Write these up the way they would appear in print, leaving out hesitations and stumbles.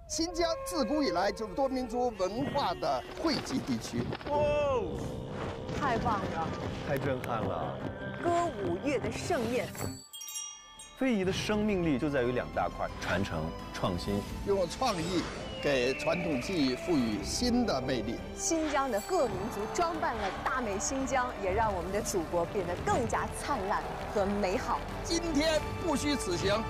新疆自古以来就是多民族文化的汇集地区。 哦， 太棒了， 太震撼了！ 歌舞乐的盛宴。 非遗的生命力就在于2大块：传承、创新。 用创意给传统技艺赋予新的魅力。 新疆的各民族装扮了大美新疆，也让我们的祖国变得更加灿烂和美好。 今天不虚此行。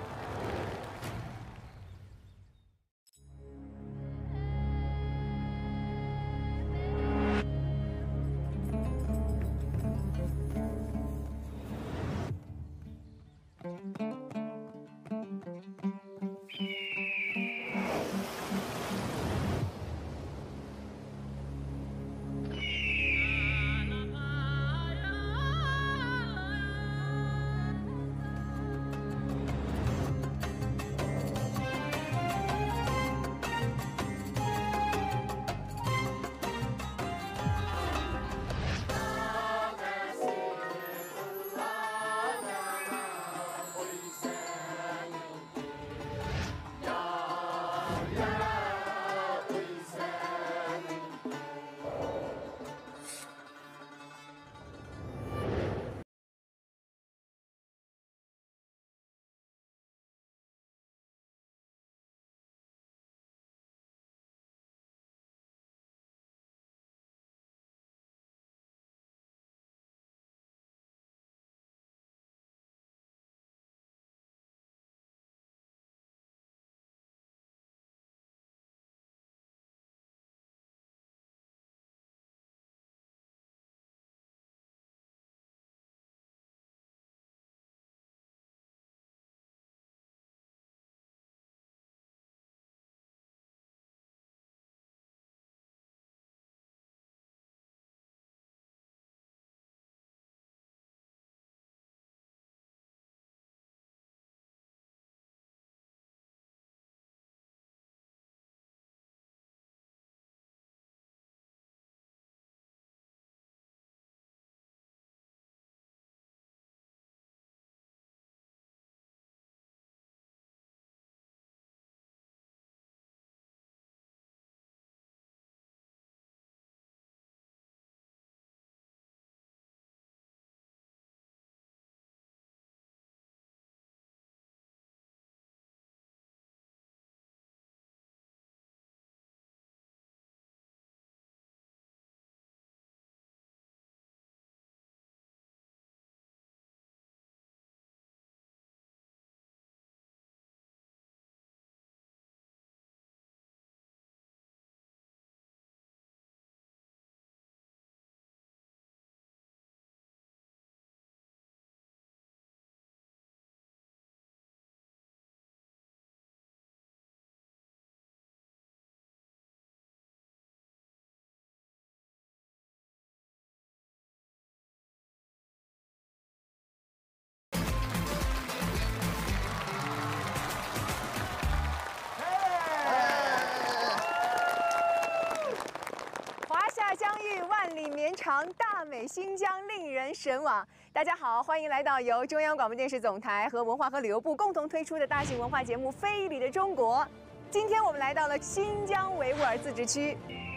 万里绵长，大美新疆令人神往。大家好，欢迎来到由中央广播电视总台和文化和旅游部共同推出的大型文化节目《非遗里的中国》。今天我们来到了新疆维吾尔自治区，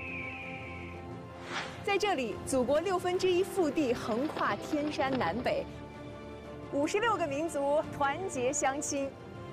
在这里，祖国1/6腹地横跨天山南北，56个民族团结相亲。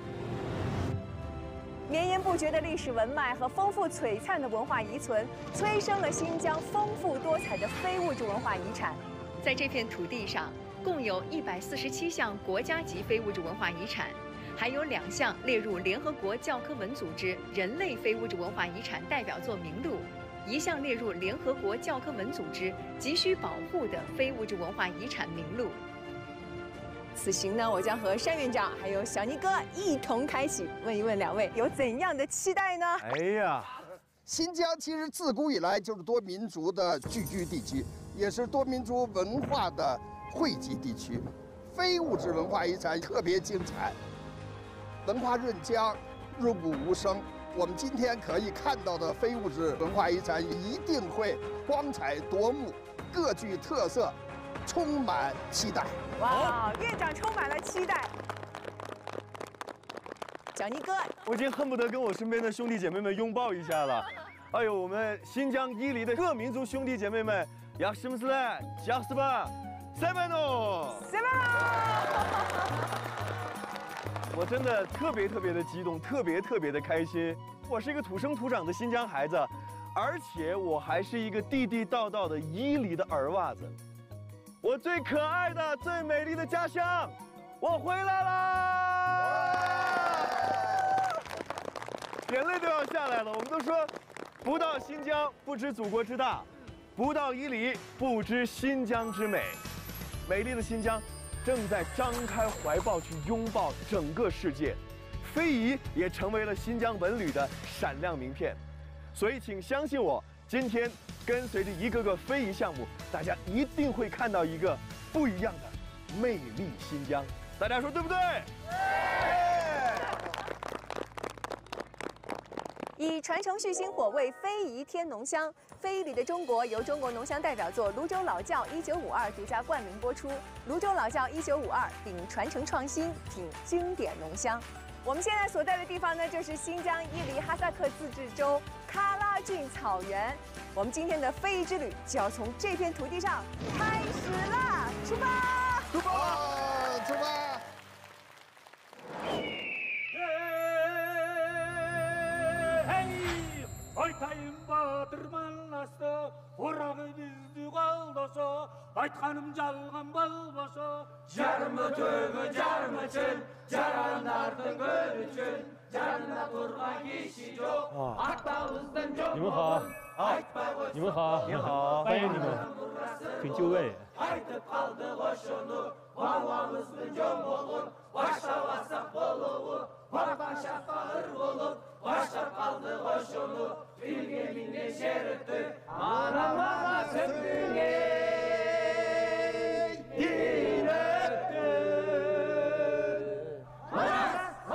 绵延不绝的历史文脉和丰富璀璨的文化遗存，催生了新疆丰富多彩的非物质文化遗产。 在这片土地上，共有147项国家级非物质文化遗产，还有2项列入联合国教科文组织人类非物质文化遗产代表作名录，1项列入联合国教科文组织急需保护的非物质文化遗产名录。 此行呢，我将和单院长还有小尼哥一同开启，问一问2位有怎样的期待呢？ 哎呀， 新疆其实自古以来就是多民族的聚居地区，也是多民族文化的汇集地区。非物质文化遗产特别精彩，文化润浆，润物无声。我们今天可以看到的非物质文化遗产一定会光彩夺目，各具特色，充满期待。 哇，院长充满了期待。 小尼哥， 我已经恨不得跟我身边的兄弟姐妹们拥抱一下了。哎呦，我们新疆伊犁的各民族兄弟姐妹们，雅什么斯来，加斯巴，塞班诺， 塞班我真的特别的激动，特别的开心。我是一个土生土长的新疆孩子，而且我还是一个地地道道的伊犁的耳袜子。我最可爱的、最美丽的家乡，我回来啦！眼泪都要下来了。我们都说，不到新疆不知祖国之大，不到伊犁不知新疆之美。美丽的新疆正在张开怀抱去拥抱整个世界，非遗也成为了新疆文旅的闪亮名片。所以，请相信我，今天跟随着一个个非遗项目，大家一定会看到一个不一样的魅力新疆。大家说对不对？ 以传承续薪火，为非遗添浓香。非遗里的中国由中国浓香代表作《泸州老窖1952》独家冠名播出。泸州老窖1952秉传承创新，品经典浓香。我们现在所在的地方呢，就是新疆伊犁哈萨克自治州喀拉峻草原。我们今天的非遗之旅就要从这片土地上开始啦！出发！ 出发！出发！ Айтайын батыр малласы, орағы бізді қалдаса, айтқаным жалған болбаса, жарымы төгі жарымы чын, жарандардың гөрі чын, жанына тұрған кеші жоқ, ақтауыздың жоқ. 你们好，你们好， 你好， 欢迎你们，很就位。 Айтып қалды ғошыны, бауамыздың жөн болын, баштауасақ болуы, бартан шаққағыр болып, баштап қалды ғошыны, білгеніңнен шерітті, анамаға сөктіңе үйретті. Манас!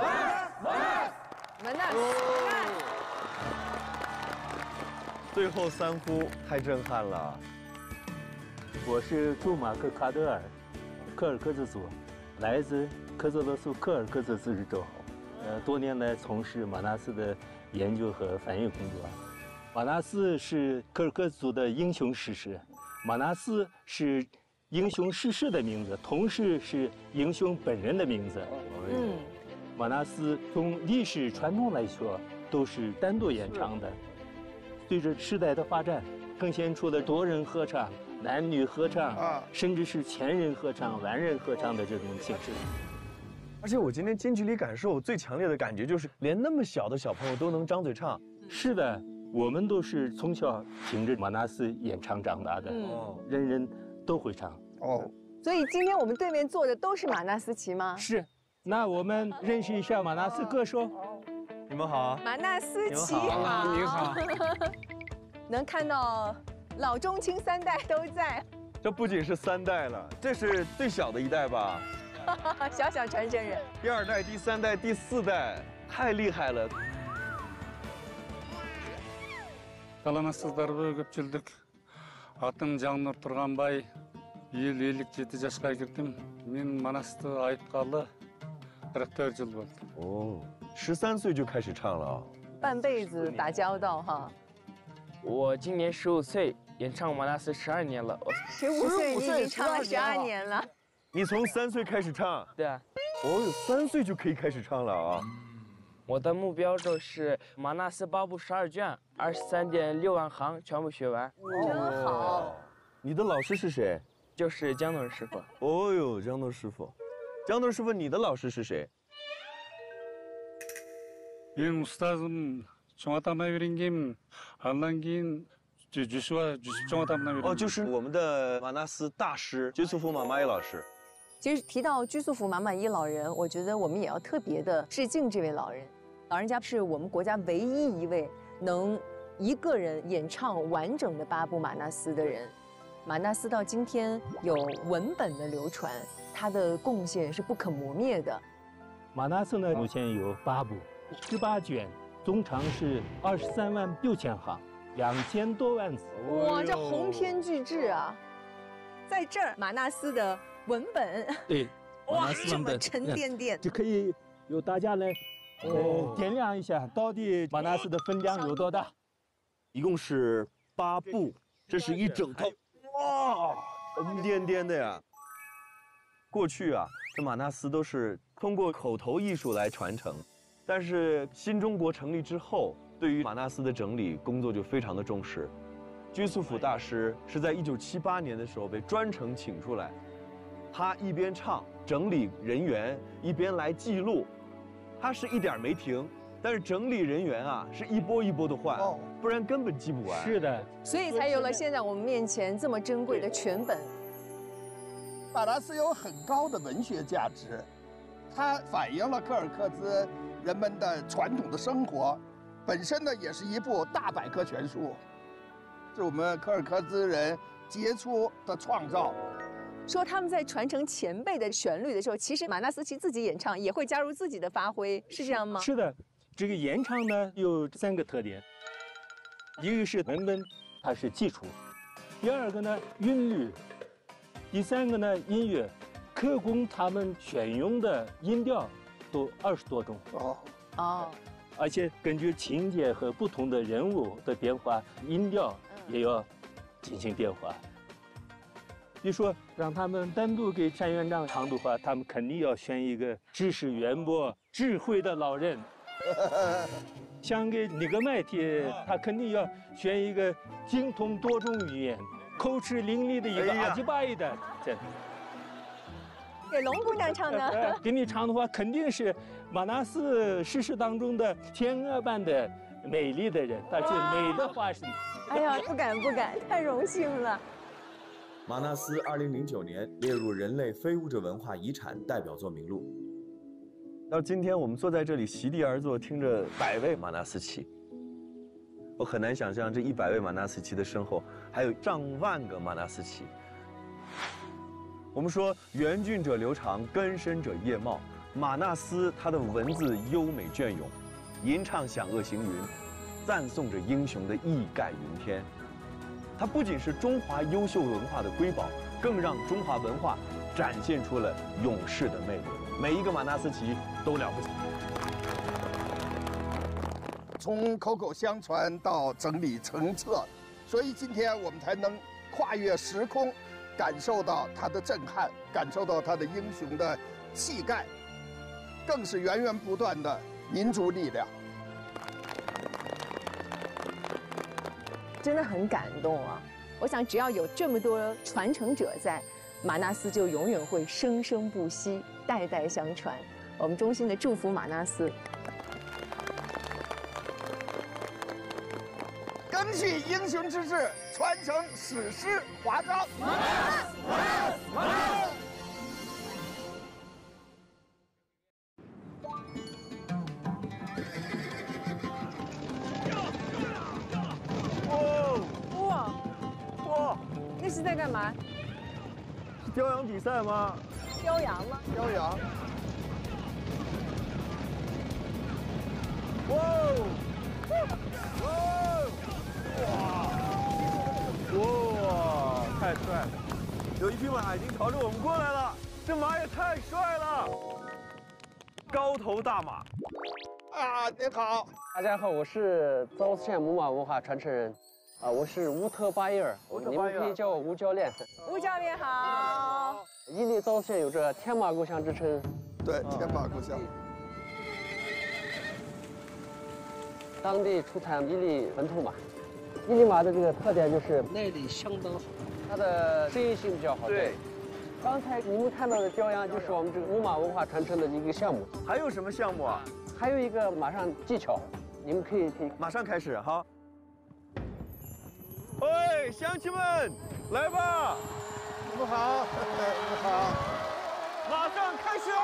最后三呼太震撼了。 我是驻马克卡德尔，柯尔克孜族，来自科泽勒苏柯尔克孜自治州。多年来从事玛纳斯的研究和翻译工作。玛纳斯是柯尔克孜族的英雄史诗，玛纳斯是英雄逝世的名字，同时是英雄本人的名字。玛纳斯从历史传统来说都是单独演唱的，随着时代的发展，呈现出了多人合唱。 男女合唱甚至是前人合唱、完人合唱的这种形式。 而且我今天近距离感受最强烈的感觉就是，连那么小的小朋友都能张嘴唱。 是的，我们都是从小听着玛纳斯演唱长大的，人人都会唱。 哦， 所以今天我们对面坐的都是玛纳斯旗吗？ 是。那我们认识一下玛纳斯歌手。 你们好， 玛纳斯旗好， 你好。能看到。 老中青三代都在， 这不仅是3代了，这是最小的一代吧？ 小小传承人。 第2代、第3代、第4代，太厉害了。 Саламатсыздарбы көпчүлдүк. Атым Жаңнур Турганбай. 57 жашка кирдим. Мен Манасты айткалы 44 жыл болду. 哦，13岁就开始唱了啊！ 半辈子打交道哈。 我今年15岁。 演唱玛纳斯12年了 ，15岁已经唱了12年了。 你从3岁开始唱？ 对啊。 哦哟，3岁就可以开始唱了啊！ 我的目标就是玛纳斯8部12卷，23.6万行全部学完。 真好。 你的老师是谁？ 就是江东师傅。 哦哟，江东师傅，江东师傅，你的老师是谁？ Benim ustazım Çoğatam'a öğrendim. Allah'ın keyin 哦，就是我们的玛纳斯大师居素福玛玛依老师。 其实提到居素福玛玛依老人，我觉得我们也要特别的致敬这位老人。老人家是我们国家唯一一位能一个人演唱完整的8部玛纳斯的人。玛纳斯到今天有文本的流传，他的贡献是不可磨灭的。 玛纳斯呢，目前有8部，18卷，总长是23万6千行。 2000多万字， 哇，这鸿篇巨制啊！在这儿，玛纳斯的文本， 对， 哇，这么沉甸甸， 就可以由大家来掂量一下，到底马纳斯的分量有多大？ 一共是8部，这是一整套，哇，沉甸甸的呀。过去啊，这马纳斯都是通过口头艺术来传承，但是新中国成立之后，对于马纳斯的整理工作就非常的重视。居素甫大师是在1978年的时候被专程请出来，他一边唱整理人员，一边来记录，他是一点没停。但是整理人员啊，是一波一波的换，不然根本记不完。 是的， 所以才有了现在我们面前这么珍贵的全本。 马纳斯有很高的文学价值，它反映了柯尔克孜人们的传统的生活，本身呢也是一部大百科全书，是我们柯尔克孜人杰出的创造。 说他们在传承前辈的旋律的时候，其实马纳斯奇自己演唱也会加入自己的发挥，是这样吗？ 是的，这个演唱呢有3个特点，一个是文本，它是基础；第二个呢韵律；第3个呢音乐。科工他们选用的音调都20多种而且根据情节和不同的人物的变化，音调也要进行变化。比如说，让他们单独给单院长唱的话，他们肯定要选一个知识渊博、智慧的老人。像给尼格麦提，他肯定要选一个精通多种语言、口齿伶俐的一个阿基巴伊的。 给龙姑娘唱呢？ 给你唱的话，肯定是马纳斯史诗当中的天鹅般的美丽的人，而且美的化身。 哎呀，不敢，太荣幸了。 马纳斯2009年列入人类非物质文化遗产代表作名录。 到今天我们坐在这里席地而坐，听着100位马纳斯奇，我很难想象这100位马纳斯奇的身后还有上万个马纳斯奇。我们说元俊者流长，根深者叶茂。马纳斯他的文字优美隽永，吟唱响遏行云，赞颂着英雄的义盖云天。它不仅是中华优秀文化的瑰宝，更让中华文化展现出了勇士的魅力。每一个马纳斯奇都了不起。 从口口相传到整理成册，所以今天我们才能跨越时空，感受到它的震撼，感受到它的英雄的气概，更是源源不断的民族力量。 真的很感动啊！我想只要有这么多传承者在，马纳斯就永远会生生不息，代代相传。我们衷心的祝福马纳斯。 赓续英雄之志，传承史诗华章。 哇！那是在干嘛？ 是雕羊比赛吗？ 雕羊吗？ 雕羊。 哇！哇！太帅了！有一匹马已经朝着我们过来了，这马也太帅了！高头大马。 啊，您好！ 大家好，我是昭寺县木马文化传承人，我是乌特巴伊尔，你们可以叫我吴教练。 吴教练好。 伊犁昭寺县有着天马故乡之称。 对，天马故乡。 当地出产伊犁本土马。伊犁马的这个特点就是耐力相当好，它的适应性比较好。 对。 刚才你们看到的雕羊就是我们这个木马文化传承的一个项目。 还有什么项目啊？ 还有一个马上技巧，你们可以听。 马上开始，好。喂，乡亲们，来吧！ 你们好，你们好。 马上开始！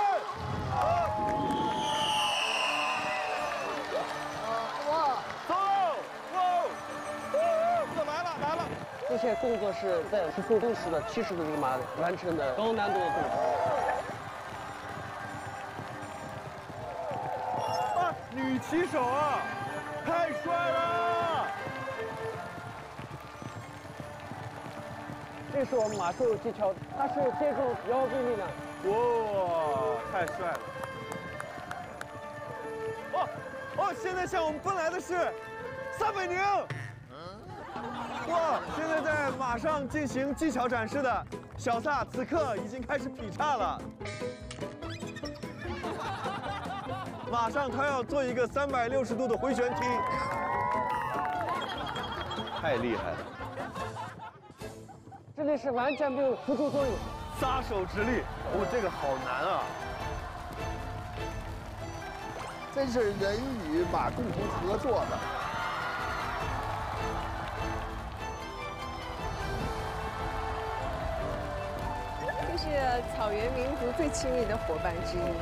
哇， 走！哇！来了！ 这些动作是在时速60的70的这个马完成的高难度的动作。 女骑手啊，太帅了！ 这是我们马术技巧，它是借助腰背力量。 哇，太帅了！ 哇，现在向我们奔来的是撒贝宁。哇，现在在马上进行技巧展示的小撒，此刻已经开始劈叉了。马上他要做一个360度的回旋踢，太厉害了！ 这里是完全没有辅助作用， 撒手直立，哦，这个好难啊！ 真是人与马共同合作的。 这是草原民族最亲密的伙伴之一。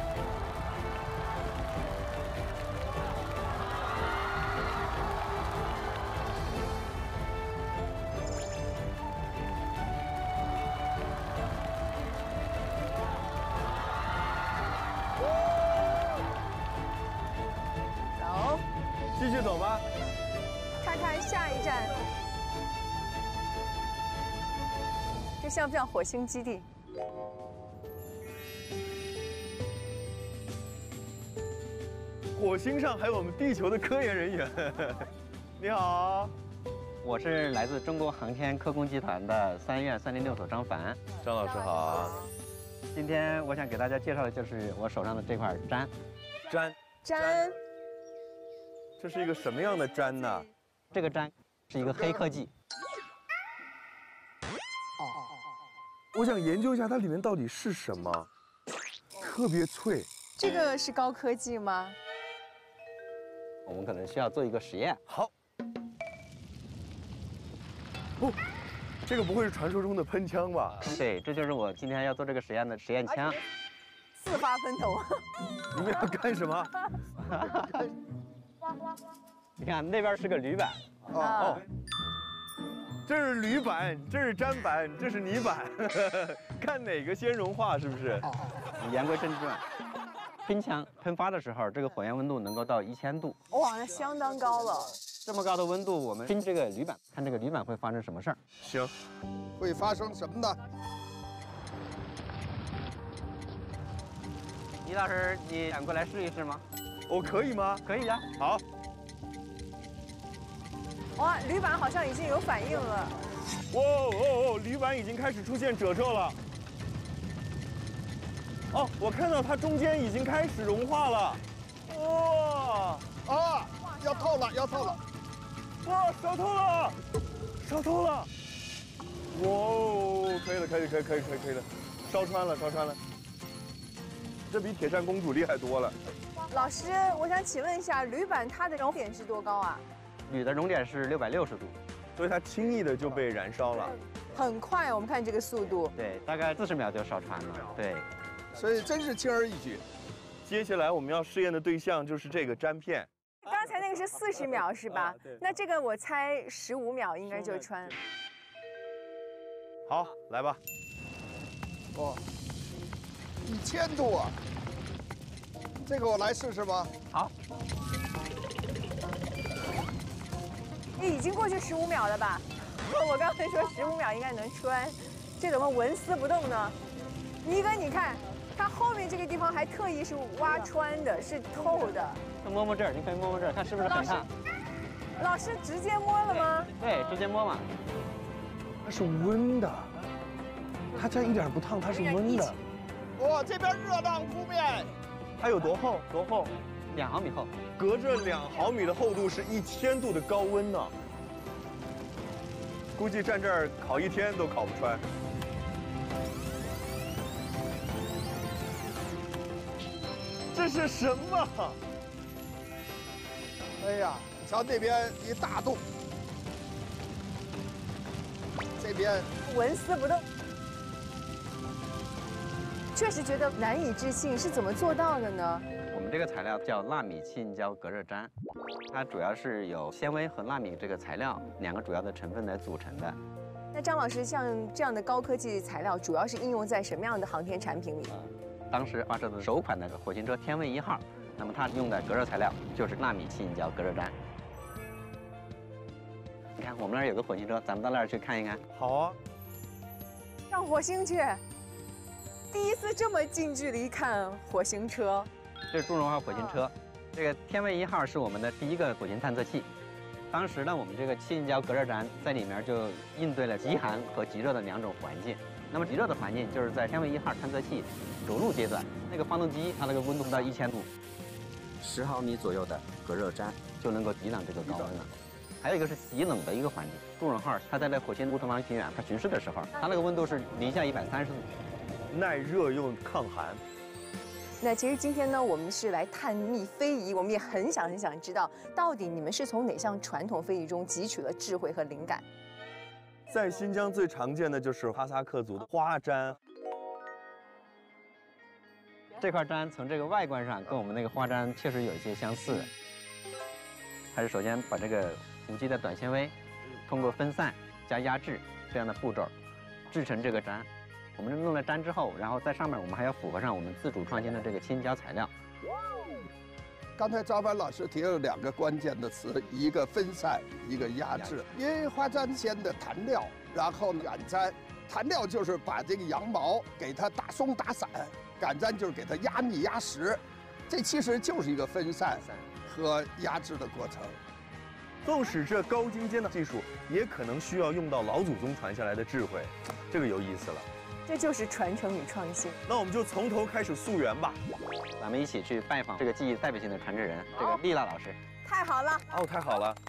走， 继续走吧。 看看下一站。这像不像火星基地？ 火星上还有我们地球的科研人员。你好， 我是来自中国航天科工集团的3院306所张凡。 张老师好。 今天我想给大家介绍的就是我手上的这块毡。 毡， 这是一个什么样的毡呢？ 这个毡是一个黑科技。 我想研究一下它里面到底是什么，特别脆。 这个是高科技吗？ 我们可能需要做一个实验。 好。不，这个不会是传说中的喷枪吧？ 对，这就是我今天要做这个实验的实验枪。 4发喷头。 你们要干什么？ 你看那边是个铝板。 哦。这是铝板，这是毡板，这是泥板，看哪个先融化是不是？ 言归正传，喷枪喷发的时候，这个火焰温度能够到1000度。 哇，那相当高了。 这么高的温度，我们喷这个铝板，看这个铝板会发生什么事儿？ 行， 会发生什么呢？ 倪老师，你想过来试一试吗？ 我可以吗？ 可以呀。 好。 哇，铝板好像已经有反应了。 哇哦，铝板已经开始出现褶皱了。哦，我看到它中间已经开始融化了。哇！ 啊，要透了，要透了。 哇，烧透了，烧透了。哇哦，可以了，可以了，烧穿了，烧穿了。这比铁扇公主厉害多了。 老师，我想请问一下，铝板它的熔点是多高啊？ 铝的熔点是660度， 所以它轻易的就被燃烧了。 很快，我们看这个速度。 对，大概40秒就烧穿了。对， 所以真是轻而易举。 接下来我们要试验的对象就是这个毡片。 刚才那个是40秒是吧？那这个我猜15秒应该就穿。 好，来吧。 哦，1000度啊！这个我来试试吧。 好。 已经过去15秒了吧？我刚才说15秒应该能穿，这怎么纹丝不动呢？倪哥，你看，它后面这个地方还特意是挖穿的，是透的。 摸摸这儿，你可以摸摸这儿，看是不是很烫？ 老师直接摸了吗？ 对，直接摸嘛。 它是温的，它这样一点不烫，它是温的。 哇，这边热浪扑面。 它有多厚？多厚 ？2毫米厚。 隔着2毫米的厚度是1000度的高温呢，估计站这儿烤1天都烤不穿。这是什么？ 哎呀，你瞧那边一大洞，这边纹丝不动。确实觉得难以置信，是怎么做到的呢？ 我们这个材料叫纳米气凝胶隔热毡，它主要是由纤维和纳米这个材料2个主要的成分来组成的。 那张老师，像这样的高科技材料，主要是应用在什么样的航天产品里？ 当时发射的首款那个火星车天问1号，那么它用的隔热材料就是纳米气凝胶隔热毡。你看我们那儿有个火星车，咱们到那儿去看一看。 好啊， 上火星去。第一次这么近距离看火星车。 这是重融化火星车， 这个天卫1号是我们的第一个火星探测器。当时呢，我们这个气胶隔热毡在里面就应对了极寒和极热的2种环境。那么极热的环境就是在天卫1号探测器着陆阶段，那个发动机它那个温度到1000度，10毫米左右的隔热毡就能够抵挡这个高温了。还有一个是极冷的一个环境，朱人号它在那火星乌托邦平原它巡视的时候，它那个温度是零下130度， 耐热又抗寒。 那其实今天呢，我们是来探秘非遗，我们也很想知道，到底你们是从哪项传统非遗中汲取了智慧和灵感？ 在新疆最常见的就是哈萨克族的花毡。 这块毡从这个外观上跟我们那个花毡确实有一些相似。还是首先把这个无机的短纤维，通过分散加压制这样的步骤，制成这个毡。我们弄了毡之后，然后在上面我们还要符合上我们自主创新的这个青胶材料。 刚才张帆老师提了2个关键的词，一个分散，一个压制。因为花毡先的弹料，然后擀毡。弹料就是把这个羊毛给它打松打散，擀毡就是给它压密压实。这其实就是一个分散和压制的过程。 纵使这高精尖的技术，也可能需要用到老祖宗传下来的智慧，这个有意思了。 这就是传承与创新。 那我们就从头开始溯源吧。 咱们一起去拜访这个技艺代表性的传承人，这个丽娜老师。 太好了！ 哦，太好了。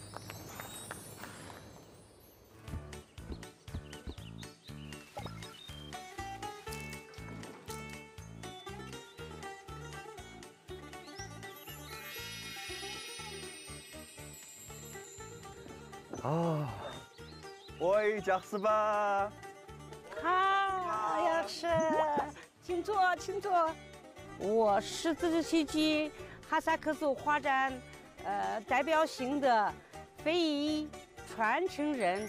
啊，喂，贾斯巴。 好，要吃，请坐，请坐。我是自治区级哈萨克族花毡，代表性的非遗传承人。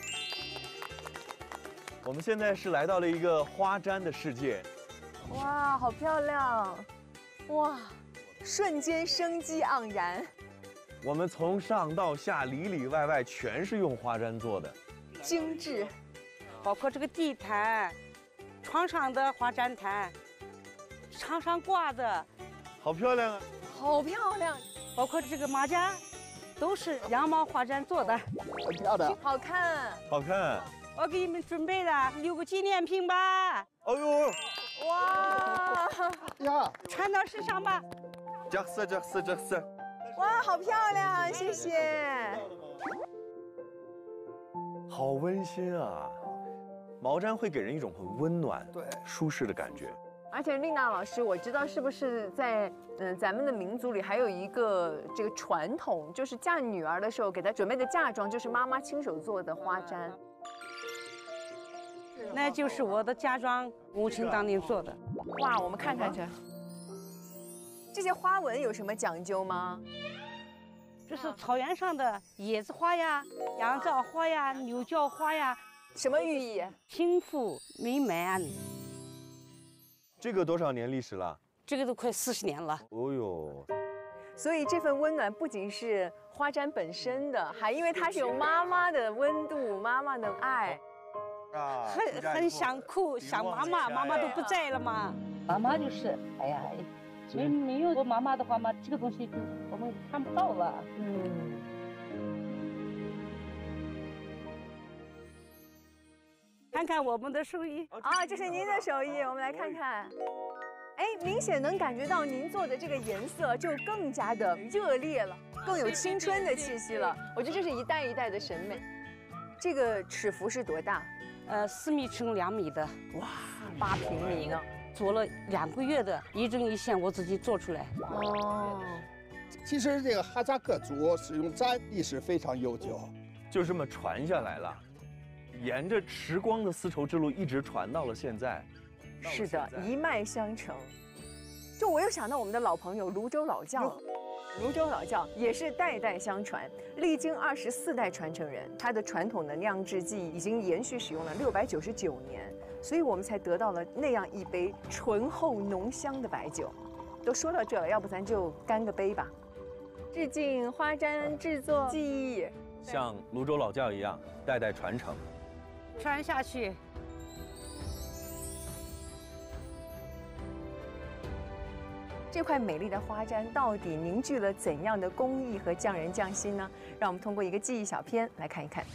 我们现在是来到了一个花毡的世界。 哇，好漂亮！哇，瞬间生机盎然。 我们从上到下里里外外全是用花毡做的， 精致。 包括这个地毯，床上的花毡毯，墙上挂的， 好漂亮啊！ 好漂亮。 包括这个马甲，都是羊毛花毡做的， 很漂亮， 好看， 好看。 我给你们准备了留个纪念品吧。 哎呦， 哇呀， 穿到身上吧。 贾斯。 哇，好漂亮，谢谢。 好温馨啊！毛毡会给人一种很温暖、 对舒适的感觉。 而且丽娜老师，我知道是不是在咱们的民族里还有一个这个传统，就是嫁女儿的时候给她准备的嫁妆，就是妈妈亲手做的花毡。 那就是我的嫁妆，母亲当年做的。 哇，我们看看去。这些花纹有什么讲究吗？ 这是草原上的椰子花呀、羊枣花呀、牛角花呀。 什么寓意？ 幸福美满。 这个多少年历史了？ 这个都快40年了。 哦呦！ 所以这份温暖不仅是花毡本身的，还因为它是有妈妈的温度、妈妈的爱。 很想哭，想妈妈，妈妈都不在了嘛。妈妈就是，哎呀，没有我妈妈的话嘛，这个东西我们看不到了。看看我们的手艺啊，这是您的手艺，我们来看看。哎，明显能感觉到您做的这个颜色就更加的热烈了，更有青春的气息了。我觉得这是一代一代的审美。这个尺幅是多大 ？4米乘2米的。 哇，8平米呢。 做了2个月的，一针一线我自己做出来。 哦。 其实这个哈萨克族使用毡历史非常悠久， 就这么传下来了，沿着时光的丝绸之路一直传到了现在。 是的，一脉相承。就我又想到我们的老朋友泸州老窖，泸州老窖也是代代相传，历经24代传承人，它的传统的酿制技艺已经延续使用了699年，所以我们才得到了那样一杯醇厚浓香的白酒。都说到这了，要不咱就干个杯吧。致敬花毡制作技艺， 像泸州老窖一样代代传承， 传下去。 这块美丽的花毡到底凝聚了怎样的工艺和匠人匠心呢？让我们通过一个记忆小片来看一看。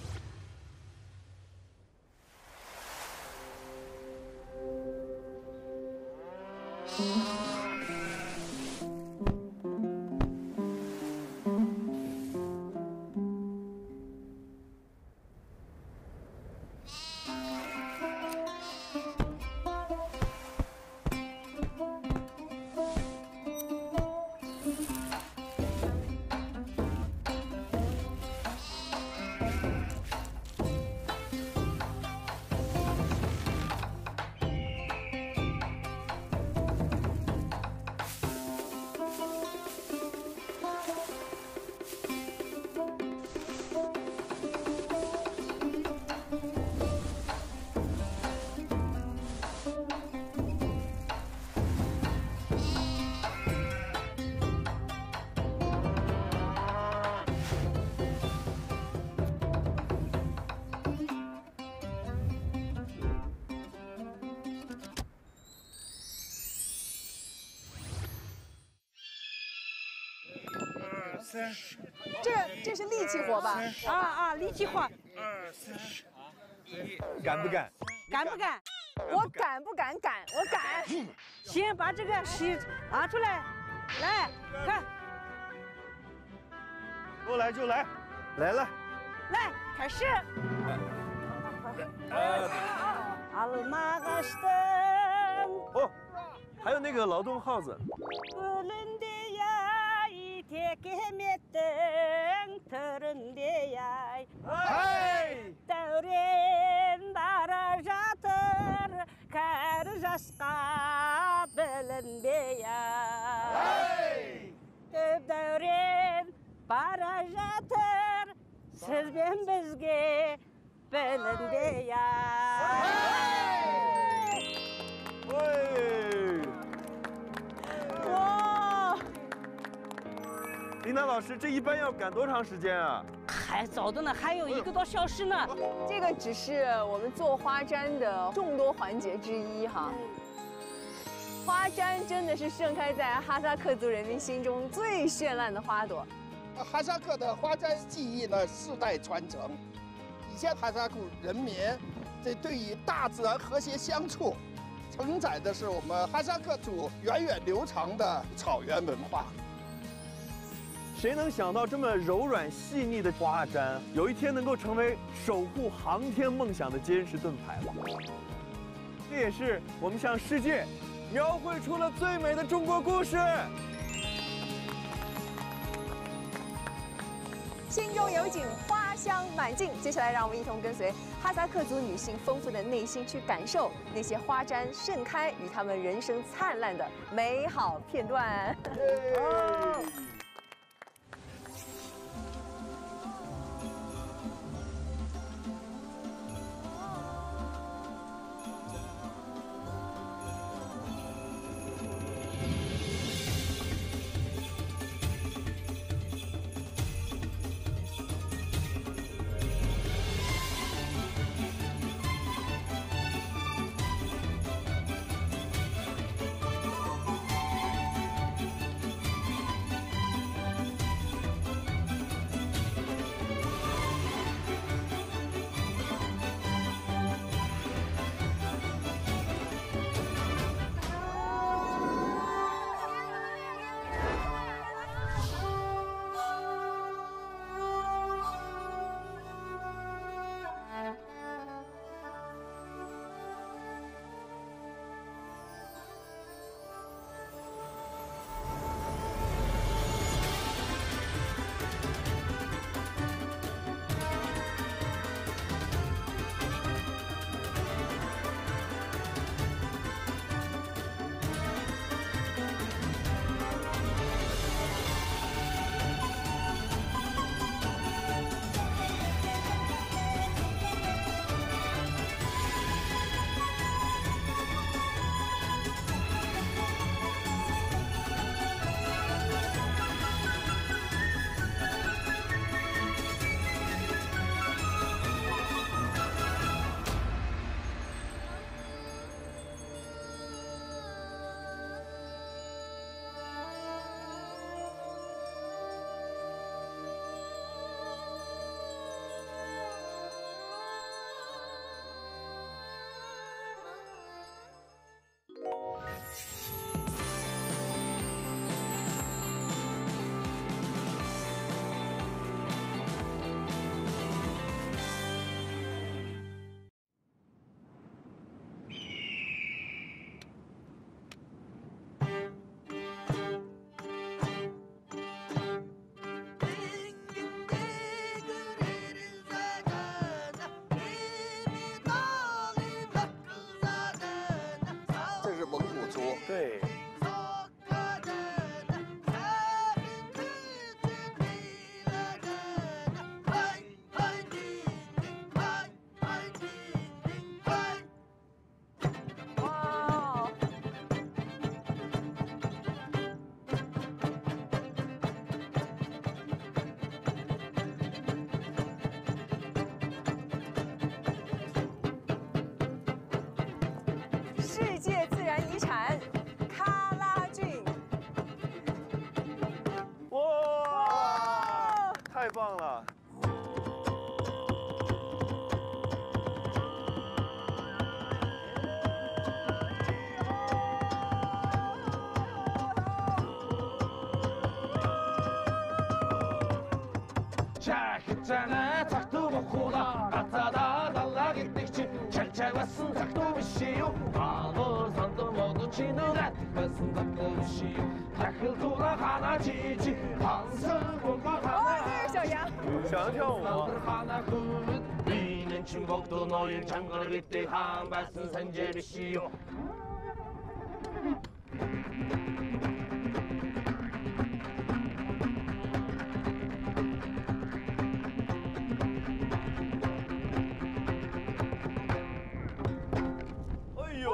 这是力气活吧？ 力气活。 敢不敢？ 敢不敢？ 我敢不敢？敢，我敢。 先把这个锡拿出来，来看。 说来就来，来了。 来，开始。 哦，还有那个劳动号子。琳达老师，这一般要赶多长时间啊？ 还早的呢，还有1个多小时呢。 这个只是我们做花毡的众多环节之一哈。花毡真的是盛开在哈萨克族人民心中最绚烂的花朵。 哈萨克的花毡技艺呢，世代传承。以前哈萨克人民这对于大自然和谐相处，承载的是我们哈萨克族源远流长的草原文化。 谁能想到这么柔软细腻的花毡，有一天能够成为守护航天梦想的坚实盾牌了？这也是我们向世界描绘出了最美的中国故事。 心中有景，花香满径。接下来，让我们一同跟随哈萨克族女性丰富的内心，去感受那些花毡盛开与她们人生灿烂的美好片段。 Çakıcana taktı bu kuda Atada dalla gittikçe Çerçevesin taktı bir şey yok Ağır sandım oldu çiğnüden Besin taktı bir şey yok Takıldılar hana cici Hansın bulma hana 小杨， 想要跳舞吗？ Binen çimboktun oyun çangır bitti Han besin sence bir şey yok 哎呦，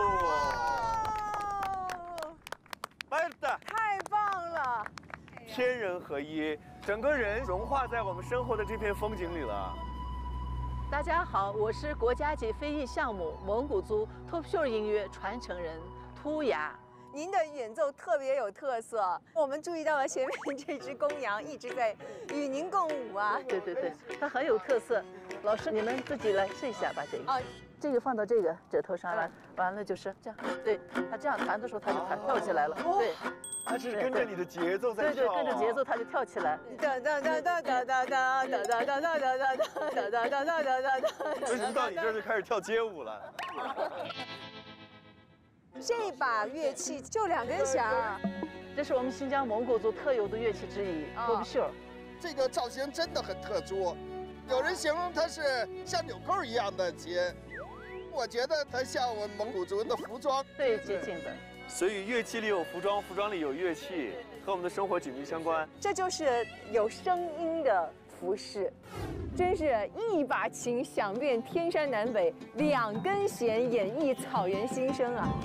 拜的， 太棒了！ 天人合一，整个人融化在我们身后的这片风景里了。 大家好，我是国家级非遗项目蒙古族 Top Show 音乐传承人秃牙。 您的演奏特别有特色，我们注意到了前面这只公羊一直在与您共舞啊。 对对对，它很有特色。老师，你们自己来试一下吧，这个。啊，这个放到这个指头上来，完了就是这样。对，它这样弹的时候，它就跳起来了。对， 它是跟着你的节奏在跳。 对对，跟着节奏它就跳起来。 哒哒哒哒哒哒哒哒哒哒哒哒哒哒哒哒哒哒哒。 为什么到你这儿就开始跳街舞了？ 这把乐器就2根弦儿， 这是我们新疆蒙古族特有的乐器之一，Top Show。 这个造型真的很特殊，有人形容它是像纽扣一样的结，我觉得它像我们蒙古族人的服装， 最接近的。 所以乐器里有服装，服装里有乐器，和我们的生活紧密相关。 这就是有声音的服饰。 真是一把琴响遍天山南北，2根弦演绎草原心声啊！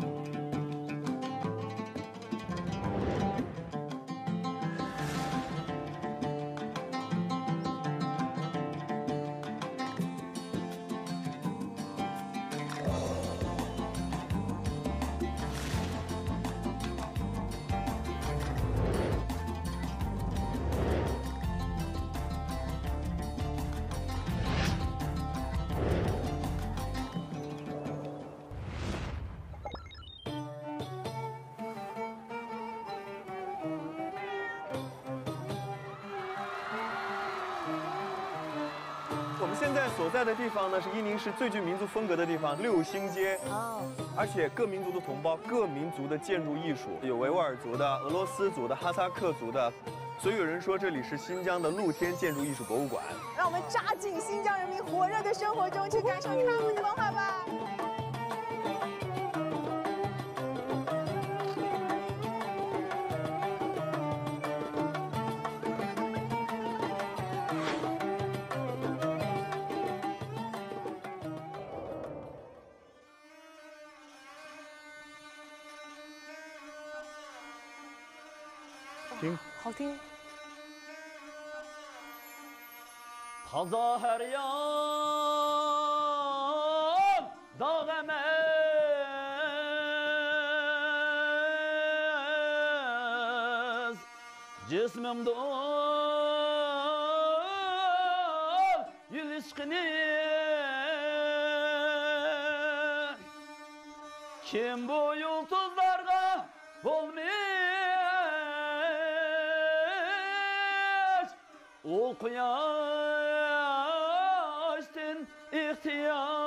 我们现在所在的地方呢，是伊宁市最具民族风格的地方——六星街。哦。而且各民族的同胞、各民族的建筑艺术，有维吾尔族的、俄罗斯族的、哈萨克族的，所以有人说这里是新疆的露天建筑艺术博物馆。 让我们扎进新疆人民火热的生活中，去感受他们的文化吧。 听， 好听。 Taza her yan dağ emez Cismimde ilişkini Kim bu yıldızlarda olmuş O kuyaştın ihtiyar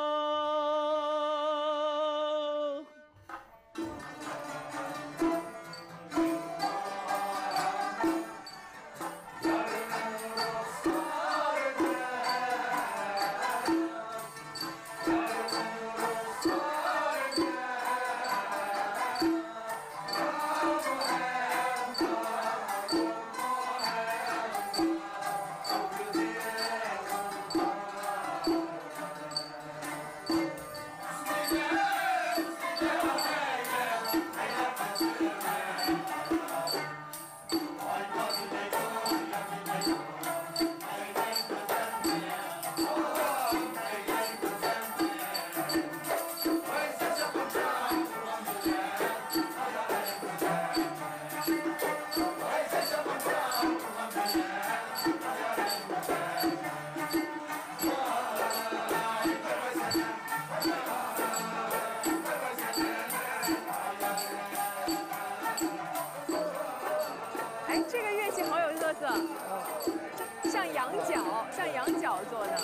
好有特色，像羊角做的。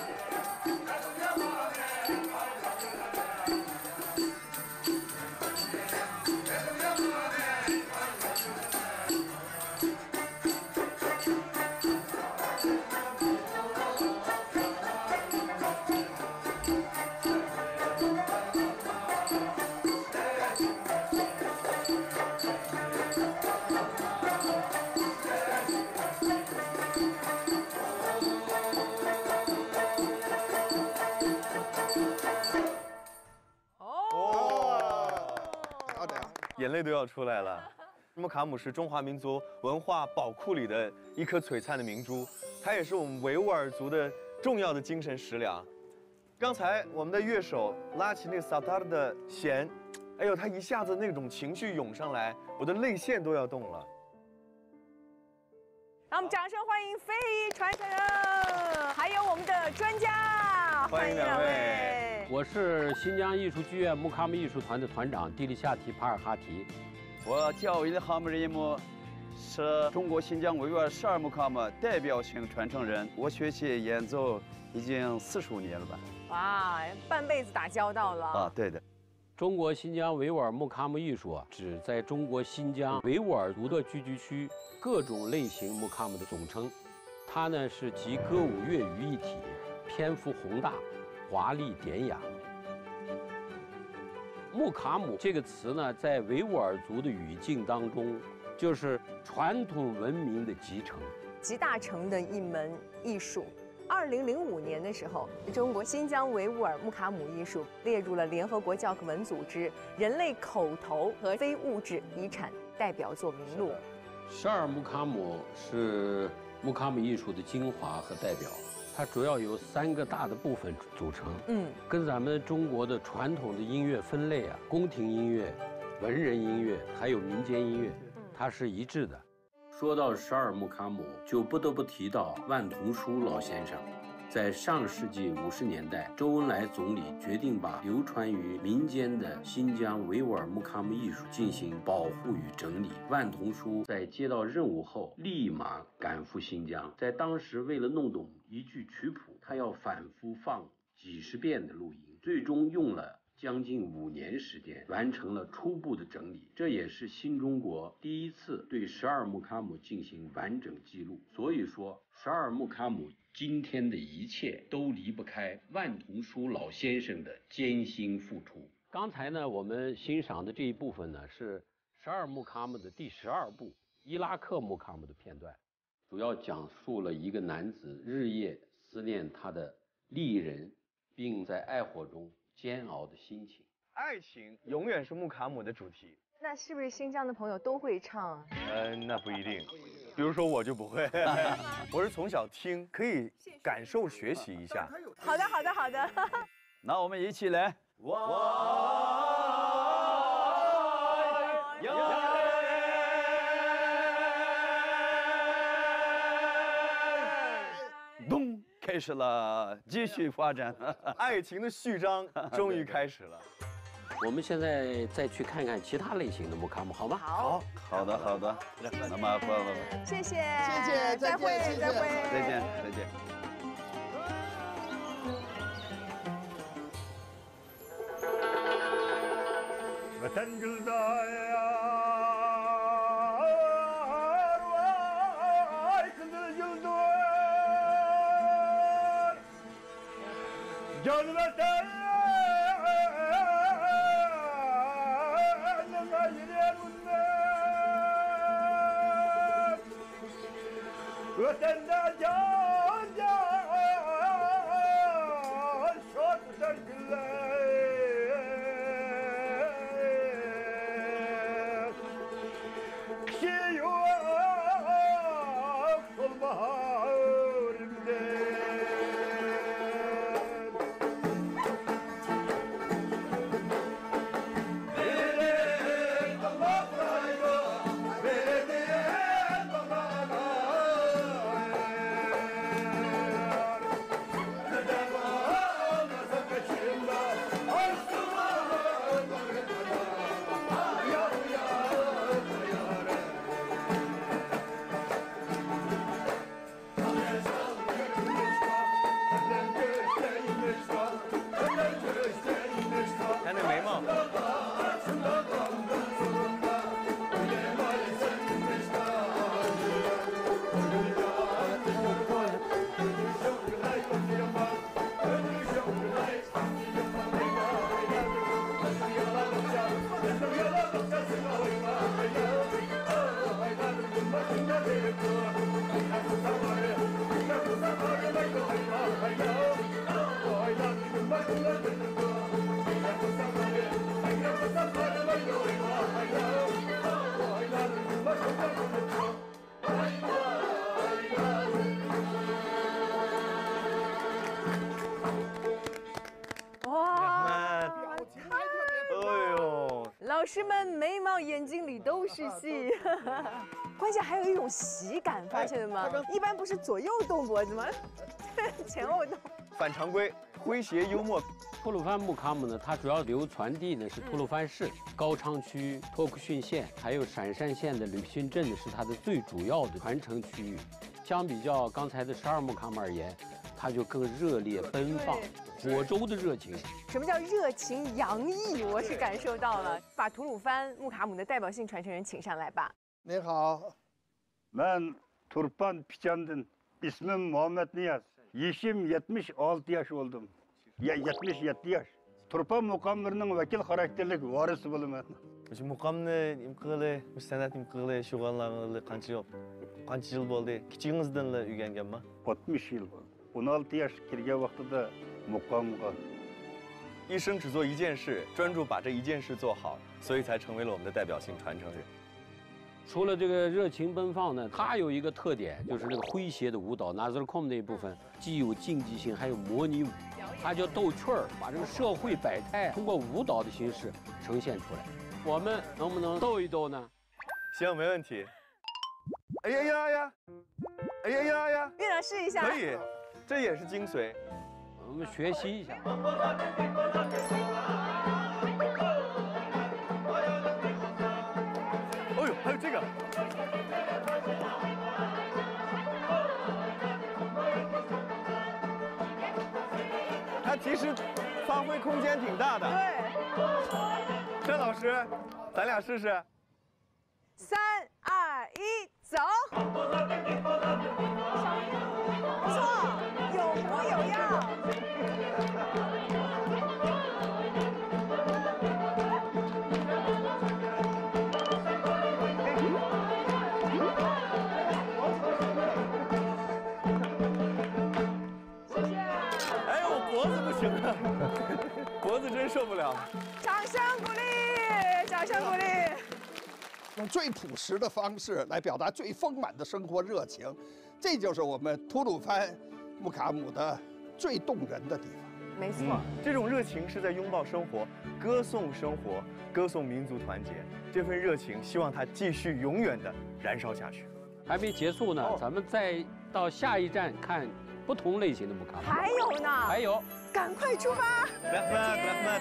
眼泪都要出来了。木卡姆是中华民族文化宝库里的一颗璀璨的明珠，它也是我们维吾尔族的重要的精神食粮。刚才我们的乐手拉起那个萨塔尔的弦，哎呦，他一下子那种情绪涌上来，我的泪腺都要动了。 让我们掌声欢迎非遗传承人，还有我们的专家， 欢迎两位。 我是新疆艺术剧院木卡姆艺术团的团长迪里夏提帕尔哈提。 我叫伊尔哈姆日伊姆，是中国新疆维吾尔12木卡姆代表性传承人。我学习演奏已经45年了吧？ 哇，半辈子打交道了啊！对的。 中国新疆维吾尔木卡姆艺术啊，指在中国新疆维吾尔族的聚居区各种类型木卡姆的总称。它呢是集歌舞乐于一体，篇幅宏大，华丽典雅。木卡姆这个词呢，在维吾尔族的语境当中，就是传统文明的集成、 集大成的一门艺术。2005年的时候，中国新疆维吾尔木卡姆艺术列入了联合国教科文组织人类口头和非物质遗产代表作名录。 12木卡姆是木卡姆艺术的精华和代表。它主要由3个大的部分组成，跟咱们中国的传统的音乐分类啊，宫廷音乐、文人音乐还有民间音乐，它是一致的。说到12木卡姆，就不得不提到万同书老先生。在上世纪50年代，周恩来总理决定把流传于民间的新疆维吾尔木卡姆艺术进行保护与整理。万同书在接到任务后，立马赶赴新疆。在当时，为了弄懂一句曲谱，他要反复放几10遍的录音，最终用了将近5年时间完成了初步的整理。这也是新中国第一次对12木卡姆进行完整记录。所以说，12木卡姆今天的一切都离不开万同书老先生的艰辛付出。刚才呢，我们欣赏的这一部分呢，是12木卡姆的第12部伊拉克木卡姆的片段，主要讲述了一个男子日夜思念他的丽人，并在爱火中煎熬的心情。 爱情永远是木卡姆的主题。 那是不是新疆的朋友都会唱啊？ 那不一定。比如说我就不会，我是从小听，可以感受学习一下。 好的，好的，好的。 那我们一起来。咚，开始了，继续发展， 爱情的序章终于开始了。 我们现在再去看看其他类型的木卡姆，好吗？ 好， 好的，好的。那么， 谢谢， 谢谢， 再会，再会， 再见，再见。 老师们眉毛眼睛里都是戏，关键还有一种喜感，发现了吗？一般不是左右动脖子吗？前后动。 反常规，诙谐幽默。 吐鲁番木卡姆呢，它主要流传地呢是吐鲁番市、高昌区、托克逊县，还有陕山县的吕逊镇是它的最主要的传承区域。相比较刚才的12木卡姆而言，它就更热烈奔放，火州的热情。 什么叫热情洋溢？我是感受到了。把吐鲁番木卡姆的代表性传承人请上来吧。 你好， Ben Turpan Piçan'dan. İsmim Muhammed Niyaz. Yaşım 76 yaş oldum. 77 yaş. Turpan mukamlarının vekil karakterlik varisi bulumen. Şu mukamne imkılı, müstenat imkılı şuğanlarını kançı yıl oldu. Kiçiğinizden de üygengen mi? 60 yıl oldu. 16 yaş kirge vaxtıda mukamga. 一生只做一件事，专注把这一件事做好，所以才成为了我们的代表性传承人。 除了这个热情奔放呢，它有一个特点，就是那个诙谐的舞蹈 Nazarkom 那一部分，既有竞技性，还有模拟舞，它叫逗趣儿，把这个社会百态通过舞蹈的形式呈现出来。我们能不能逗一逗呢？ 行，没问题。哎呀呀呀！哎呀呀呀！ 院长试一下。 可以，这也是精髓。 我们学习一下。 哦呦，还有这个。它其实发挥空间挺大的。对。郑老师，咱俩试试。 3、2、1，走。不错，有模有样。 脖子真受不了！ 掌声鼓励，掌声鼓励。 用最朴实的方式来表达最丰满的生活热情，这就是我们吐鲁番木卡姆的最动人的地方。 没错， 这种热情是在拥抱生活，歌颂生活，歌颂民族团结。这份热情，希望它继续永远的燃烧下去。 还没结束呢，咱们再到下一站看不同类型的木卡姆。 还有呢？ 还有。 赶快出发！ 来。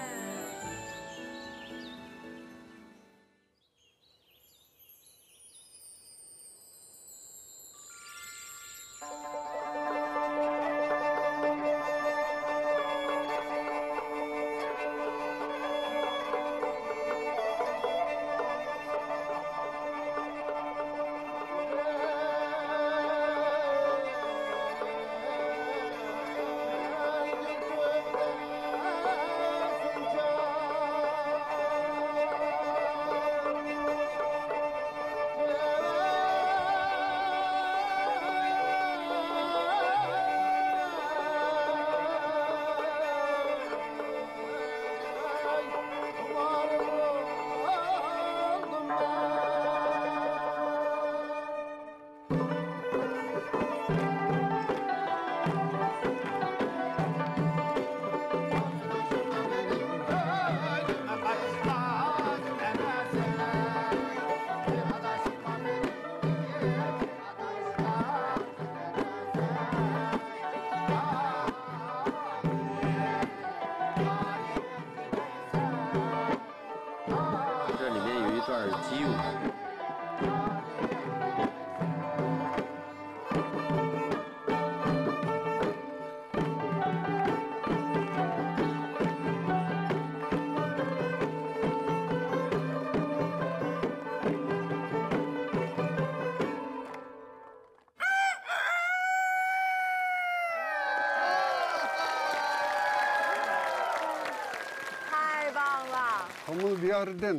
Komul diyarından,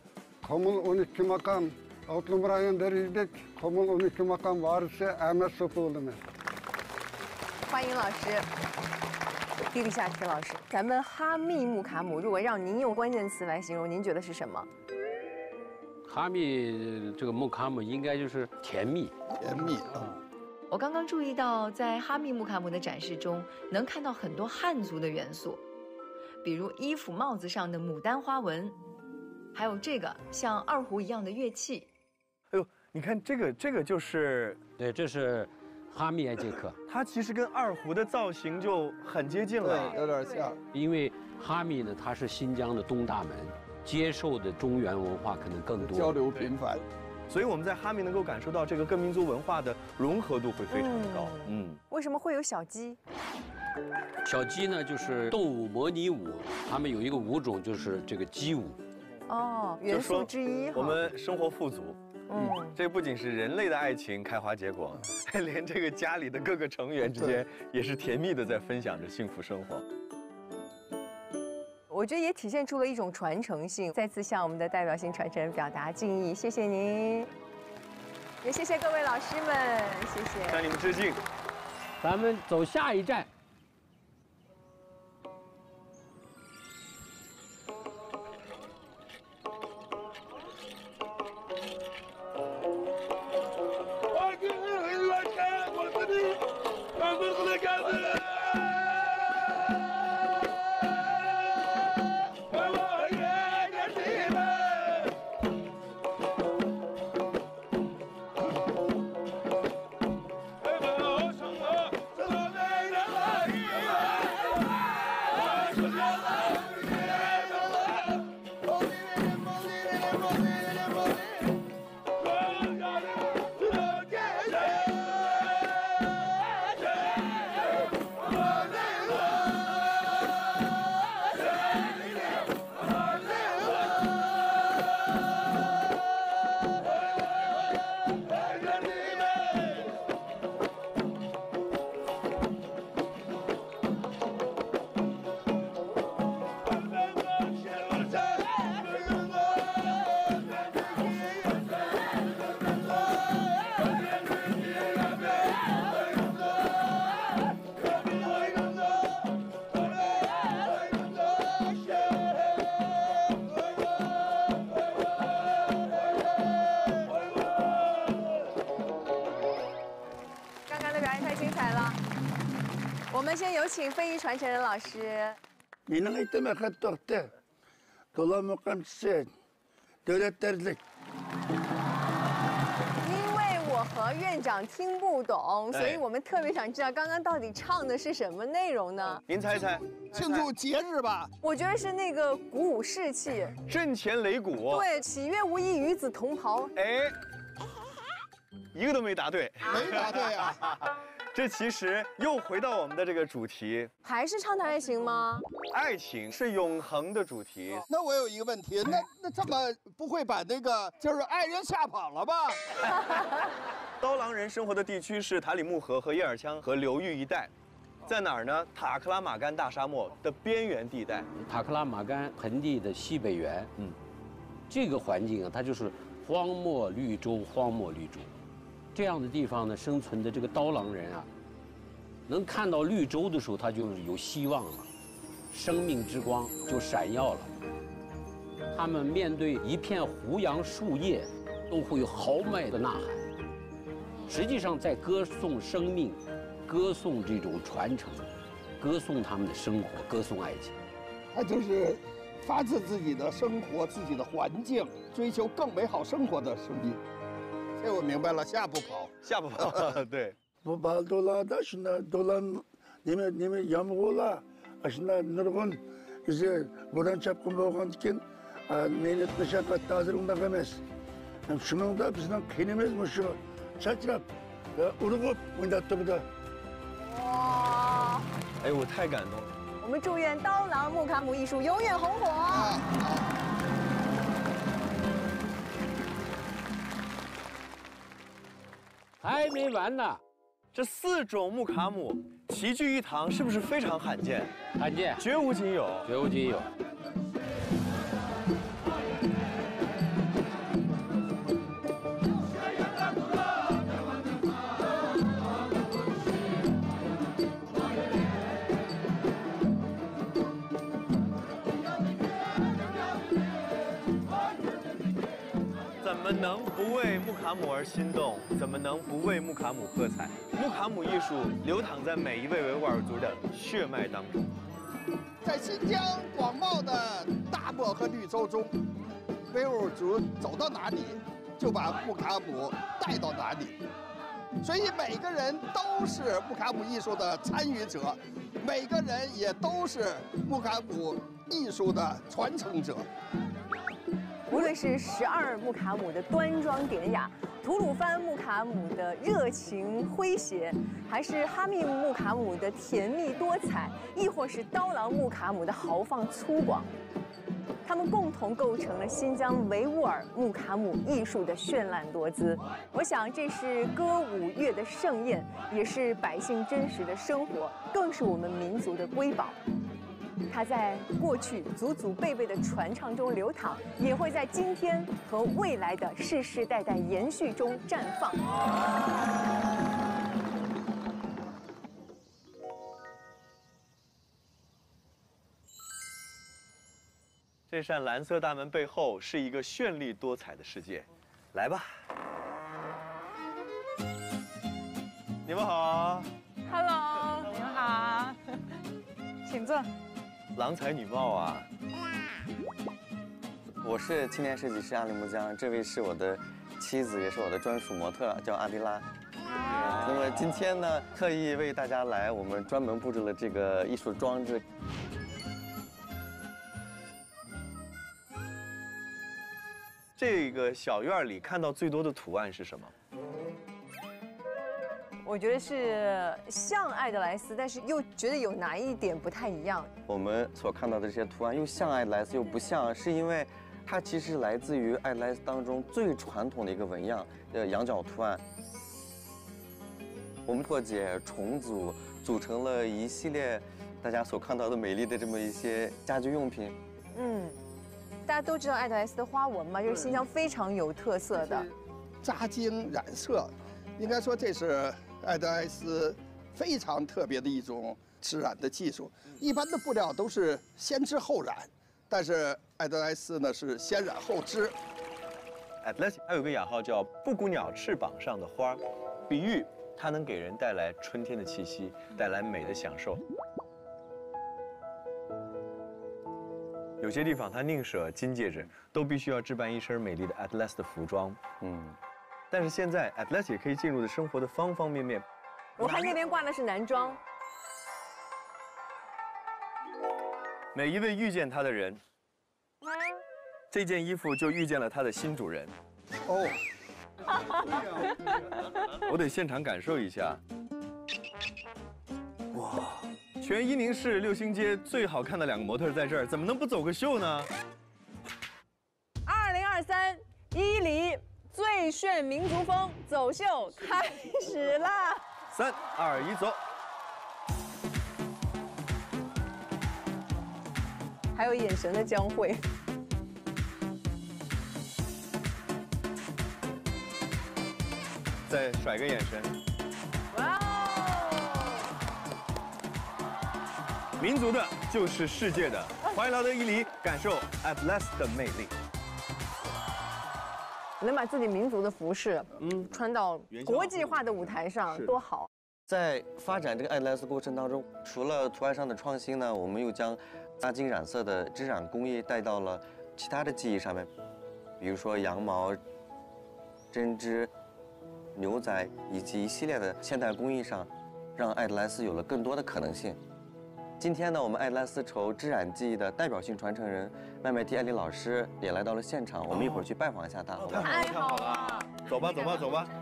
Komul 12 makam, Outlum rayon derecede Komul 12 makam varisi Ahmet Sofuoğlu'na. 欢迎老师，地理下题老师，咱们哈密木卡姆，如果让您用关键词来形容，您觉得是什么？ 哈密这个木卡姆应该就是甜蜜， 甜蜜啊。 我刚刚注意到，在哈密木卡姆的展示中，能看到很多汉族的元素，比如衣服、帽子上的牡丹花纹， 还有这个像二胡一样的乐器。 哎呦，你看这个就是， 对，这是哈密埃杰克， 它其实跟二胡的造型就很接近了， 对，有点像。 因为哈密呢，它是新疆的东大门，接受的中原文化可能更多， 交流频繁， 所以我们在哈密能够感受到这个各民族文化的融合度会非常的高。 为什么会有小鸡？ 小鸡呢，就是动物模拟舞，他们有一个舞种就是这个鸡舞。 哦，元素之一。 我们生活富足。这不仅是人类的爱情开花结果，连这个家里的各个成员之间也是甜蜜的在分享着幸福生活。 我觉得也体现出了一种传承性。再次向我们的代表性传承人表达敬意，谢谢您，也谢谢各位老师们，谢谢， 向你们致敬。 咱们走下一站。 我们先有请非遗传承人老师。 Менің айтыма хат тоқты. Доламы қамсы. Дөлеттердік. 因为我和院长听不懂，所以我们特别想知道刚刚到底唱的是什么内容呢？ 您猜猜， 庆祝节日吧？ 我觉得是那个鼓舞士气， 阵前擂鼓。 对，喜悦无益，与子同袍。 哎，一个都没答对， 没答对啊！ 这其实又回到我们的这个主题， 还是畅谈爱情吗？ 爱情是永恒的主题。 那我有一个问题，那这么不会把那个就是爱人吓跑了吧？ 刀郎人生活的地区是塔里木河和叶尔羌河流域一带，在哪儿呢？塔克拉玛干大沙漠的边缘地带， 塔克拉玛干盆地的西北缘。这个环境啊，它就是荒漠绿洲，荒漠绿洲。这样的地方呢，生存的这个刀郎人啊，能看到绿洲的时候，他就是有希望了，生命之光就闪耀了。他们面对一片胡杨树叶，都会有豪迈的呐喊，实际上在歌颂生命，歌颂这种传承，歌颂他们的生活，歌颂爱情。 他就是发自自己的生活、自己的环境，追求更美好生活的生命。这我明白了，下不跑， 下不跑，对。 Bu baldolarda şuna dolan neme yağmurla aşına nurgun bize buradan çapkın bolğandıkken menet meşakkat hazır undaq emas. Şunun da bizden kenimiz mi şu çaçrap urugup oynattı bu da. 哇！ 哎，我太感动了。 我们祝愿刀郎木卡姆艺术永远红火。 还没完呢， 这4种木卡姆齐聚一堂，是不是非常罕见？ 罕见， 绝无仅有， 绝无仅有。 怎么能不为木卡姆而心动？怎么能不为木卡姆喝彩？木卡姆艺术流淌在每一位维吾尔族的血脉当中。 在新疆广袤的大漠和绿洲中， 维吾尔族走到哪里，就把木卡姆带到哪里。所以每个人都是木卡姆艺术的参与者，每个人也都是木卡姆艺术的传承者。 无论是12木卡姆的端庄典雅，吐鲁番木卡姆的热情诙谐，还是哈密木卡姆的甜蜜多彩，亦或是刀郎木卡姆的豪放粗犷，他们共同构成了新疆维吾尔木卡姆艺术的绚烂多姿。我想，这是歌舞乐的盛宴，也是百姓真实的生活，更是我们民族的瑰宝。它在过去祖祖辈辈的传唱中流淌，也会在今天和未来的世世代代延续中绽放。 这扇蓝色大门背后是一个绚丽多彩的世界，来吧。你们好 ，Hello， 你们好，请坐。 郎才女貌啊！ 我是青年设计师阿里木江，这位是我的妻子，也是我的专属模特，叫阿迪拉。那么今天呢，特意为大家来，我们专门布置了这个艺术装置。 这个小院里看到最多的图案是什么？ 我觉得是像爱德莱斯，但是又觉得有哪一点不太一样。 我们所看到的这些图案又像爱德莱斯又不像，是因为它其实来自于爱德莱斯当中最传统的一个纹样，羊角图案。我们破解重组，组成了一系列大家所看到的美丽的这么一些家居用品。 大家都知道爱德莱斯的花纹嘛，就是新疆非常有特色的。 扎金染色，应该说这是爱德莱斯非常特别的一种织染的技术。一般的布料都是先织后染，但是爱德莱斯呢是先染后织。 爱德莱斯还有个雅号叫“布谷鸟翅膀上的花”，比喻它能给人带来春天的气息，带来美的享受。有些地方它宁舍金戒指，都必须要置办一身美丽的 Atlas 的服装。但是现在 Atlas 也可以进入的生活的方方面面。 我看那边挂的是男装。 每一位遇见它的人，这件衣服就遇见了它的新主人。 哦， 我得现场感受一下。哇！全伊宁市六星街最好看的2个模特在这儿，怎么能不走个秀呢 2023伊犁最炫民族风走秀开始啦 ！3、2、1，走！ 还有眼神的交汇。 再甩个眼神。 哇哦！ 民族的就是世界的，欢迎来到伊犁，感受 Atlas 的魅力。 能把自己民族的服饰，穿到国际化的舞台上，多好！ 在发展这个爱德莱斯过程当中，除了图案上的创新呢，我们又将扎金染色的织染工艺带到了其他的技艺上面，比如说羊毛、针织、牛仔以及一系列的现代工艺上，让爱德莱斯有了更多的可能性。今天呢，我们爱德莱丝绸织染技艺的代表性传承人麦麦提艾丽老师也来到了现场，我们一会儿去拜访一下他。 太好了！ 走吧，走吧，走吧！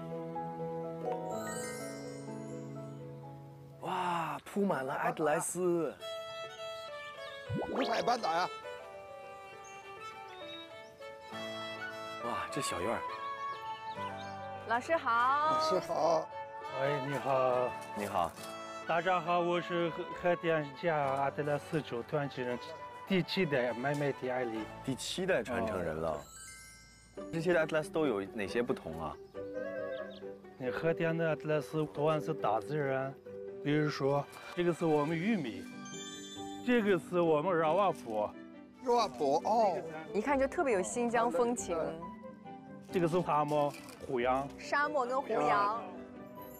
哇，铺满了爱德莱斯， 五彩斑斓啊！ 哇，这小院儿。 老师好。 老师好。 喂，你好。 你好。 大家好，我是和田家阿德莱丝绸传承人第7代麦麦提艾丽。 第7代传承人了。这些的 Atlas 都有哪些不同啊？ 那和田的 Atlas 图案是大自然，比如说这个是我们玉米，这个是我们热瓦普。 热瓦普哦， 一看就特别有新疆风情。 这个是沙漠虎羊。 沙漠跟胡杨。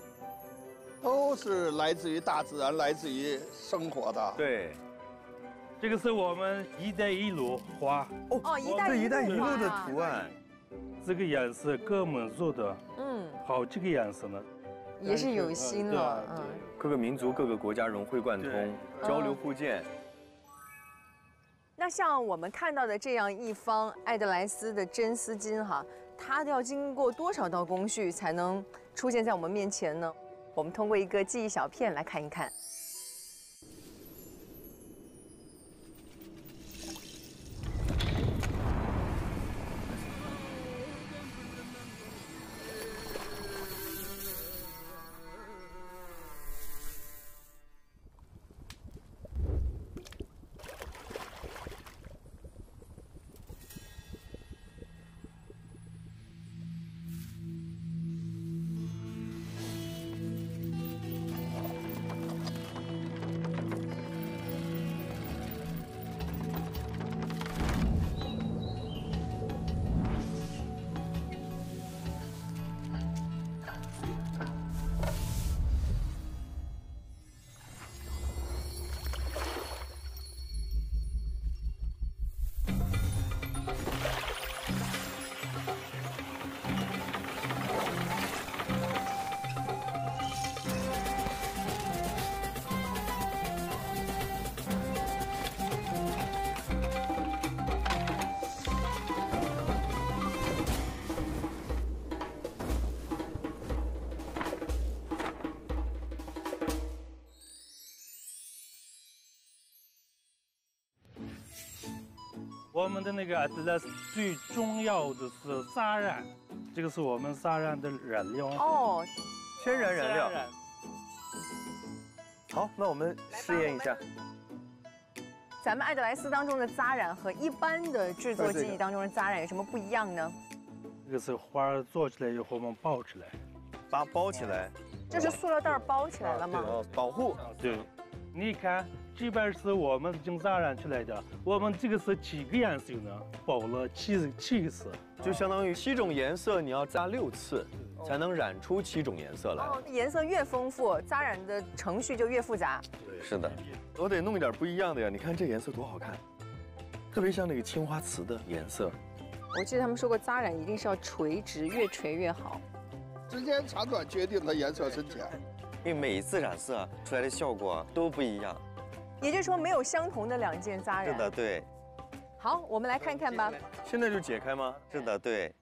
都是来自于大自然，来自于生活的。 对， 这个是我们“一带一路”花。 哦，一带一路的图案。 这个颜色各民族的，好几个颜色呢。 也是有心了， 各个民族、各个国家融会贯通，交流互鉴。 那像我们看到的这样一方爱德莱斯的真丝巾哈，它要经过多少道工序才能出现在我们面前呢？我们通过一个记忆小片来看一看。 我们的那个 Atlas 最重要的是纱染，这个是我们纱染的染料。 哦， 天然染料。好，那我们试验一下。 咱们爱德莱斯当中的扎染和一般的制作技艺当中的扎染有什么不一样呢？ 这个是花做起来以后我们包起来， 把它包起来。 这是塑料袋包起来了吗？ 保护。 对，你看。这边是我们已经扎染出来的，我们这个是几个颜色呢？包了七个色， 就相当于7种颜色，你要扎6次，才能染出7种颜色来。 颜色越丰富，扎染的程序就越复杂。 是的，我得弄一点不一样的呀。你看这颜色多好看，特别像那个青花瓷的颜色。 我记得他们说过，扎染一定是要垂直，越垂越好。 时间长短决定了颜色深浅， 因为每一次染色出来的效果都不一样。 也就是说，没有相同的2件扎染。 是的，对。 好，我们来看看吧。 现在就解开吗？ 是的，对。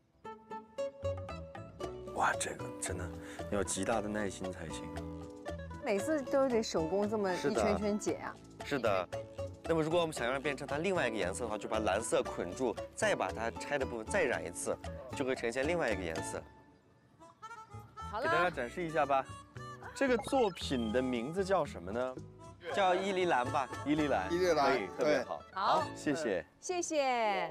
哇，这个真的要极大的耐心才行。 每次都得手工这么一圈圈解啊。 是的。那么如果我们想让它变成它另外一个颜色的话，就把蓝色捆住，再把它拆的部分再染一次，就会呈现另外一个颜色。 好了， 给大家展示一下吧。这个作品的名字叫什么呢？ 叫伊犁蓝吧， 伊犁蓝， 伊犁蓝， 可以，特别好。 好， 谢谢， 谢谢。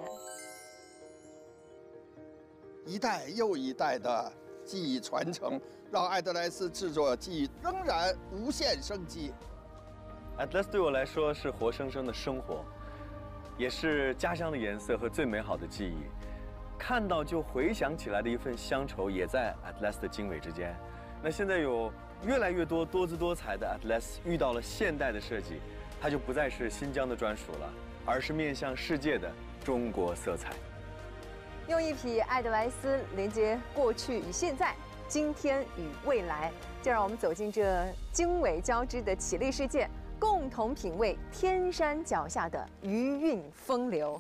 一代又一代的技艺传承，让爱德莱斯制作技艺仍然无限生机。 Atlas 对我来说是活生生的生活，也是家乡的颜色和最美好的记忆。看到就回想起来的一份乡愁，也在 Atlas 的经纬之间。那现在有越来越多多姿多彩的 Atlas 遇到了现代的设计，它就不再是新疆的专属了，而是面向世界的中国色彩。 用一匹爱德莱斯连接过去与现在，今天与未来，就让我们走进这经纬交织的绮丽世界，共同品味天山脚下的余韵风流。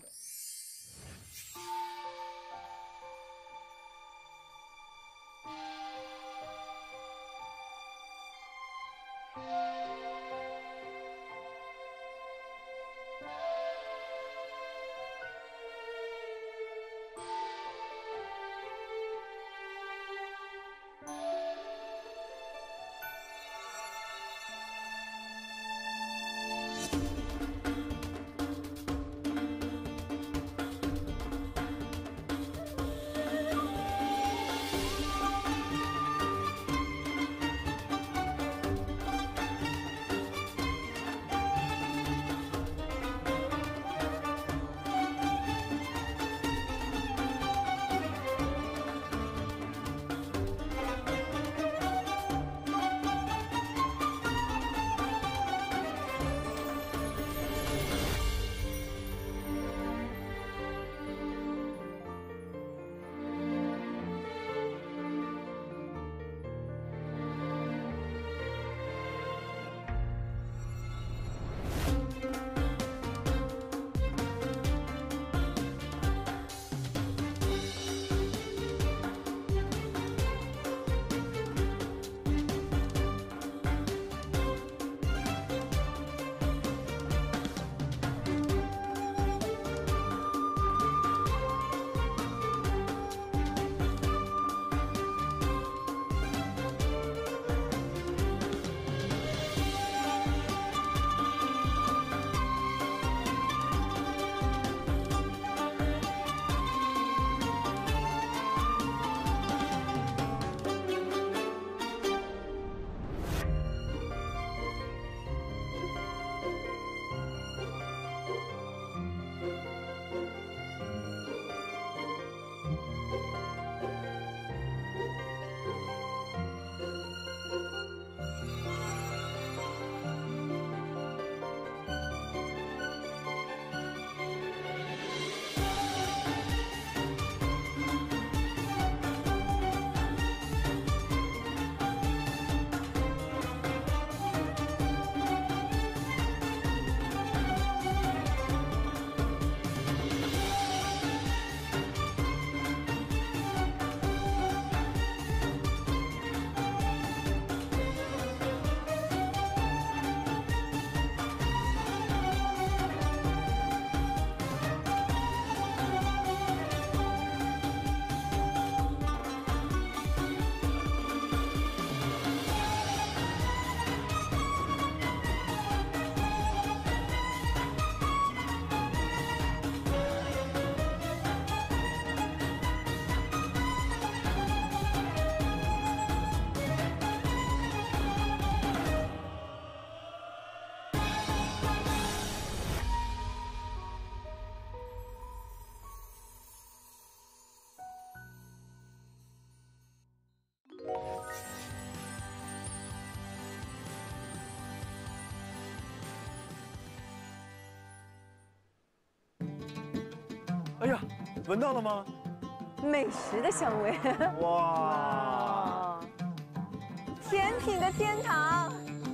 闻到了吗？ 美食的香味。 哇！ 甜品的天堂。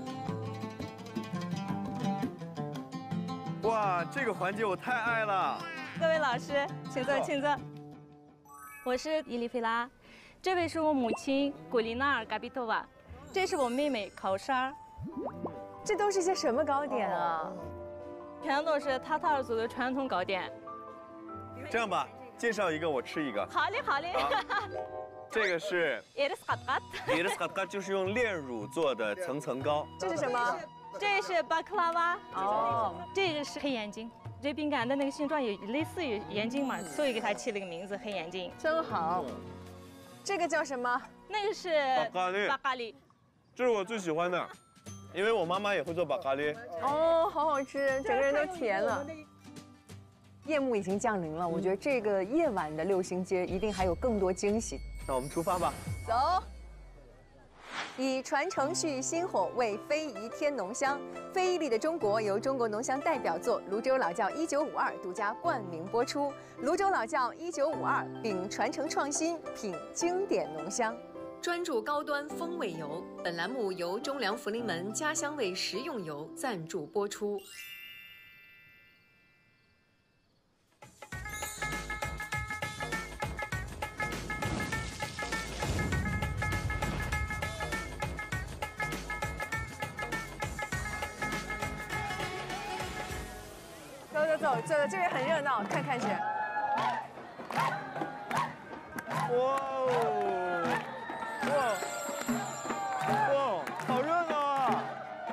哇，这个环节我太爱了。 各位老师，请坐，请坐。我是伊丽菲拉，这位是我母亲古丽娜尔·嘎比托娃，这是我妹妹考沙。 这都是些什么糕点啊？ 全都是塔塔尔族的传统糕点。 这样吧，介绍一个，我吃一个。 好嘞，好嘞。 这个是伊丽斯卡卡， 伊丽斯卡卡就是用炼乳做的层层糕。 这是什么？ 这是巴克拉瓦。哦，这个是黑眼睛。这饼干的那个形状也类似于眼睛嘛，所以给它起了个名字黑眼睛。 真好。这个叫什么？ 那个是巴咖喱。 这是我最喜欢的，因为我妈妈也会做巴咖喱。 哦，好好吃，整个人都甜了。夜幕已经降临了，我觉得这个夜晚的六星街一定还有更多惊喜。 那我们出发吧。 走。以传承续薪火为非遗添浓香，非遗里的中国由中国浓香代表作《泸州老窖1952》独家冠名播出。泸州老窖1952，秉传承创新，品经典浓香。 专注高端风味油，本栏目由中粮福临门家乡味食用油赞助播出。 走，这边很热闹，看看去。 哇哦，好热闹啊！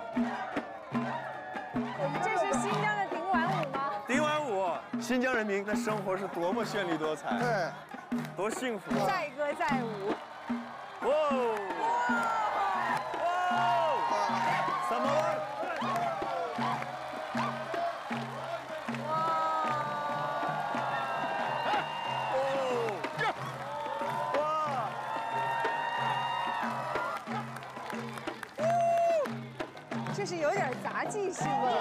这是新疆的顶碗舞吗？ 顶碗舞，新疆人民的生活是多么绚丽多彩， 对， 多幸福！ 载歌载舞。 哇什么？ 这是有点杂技性的。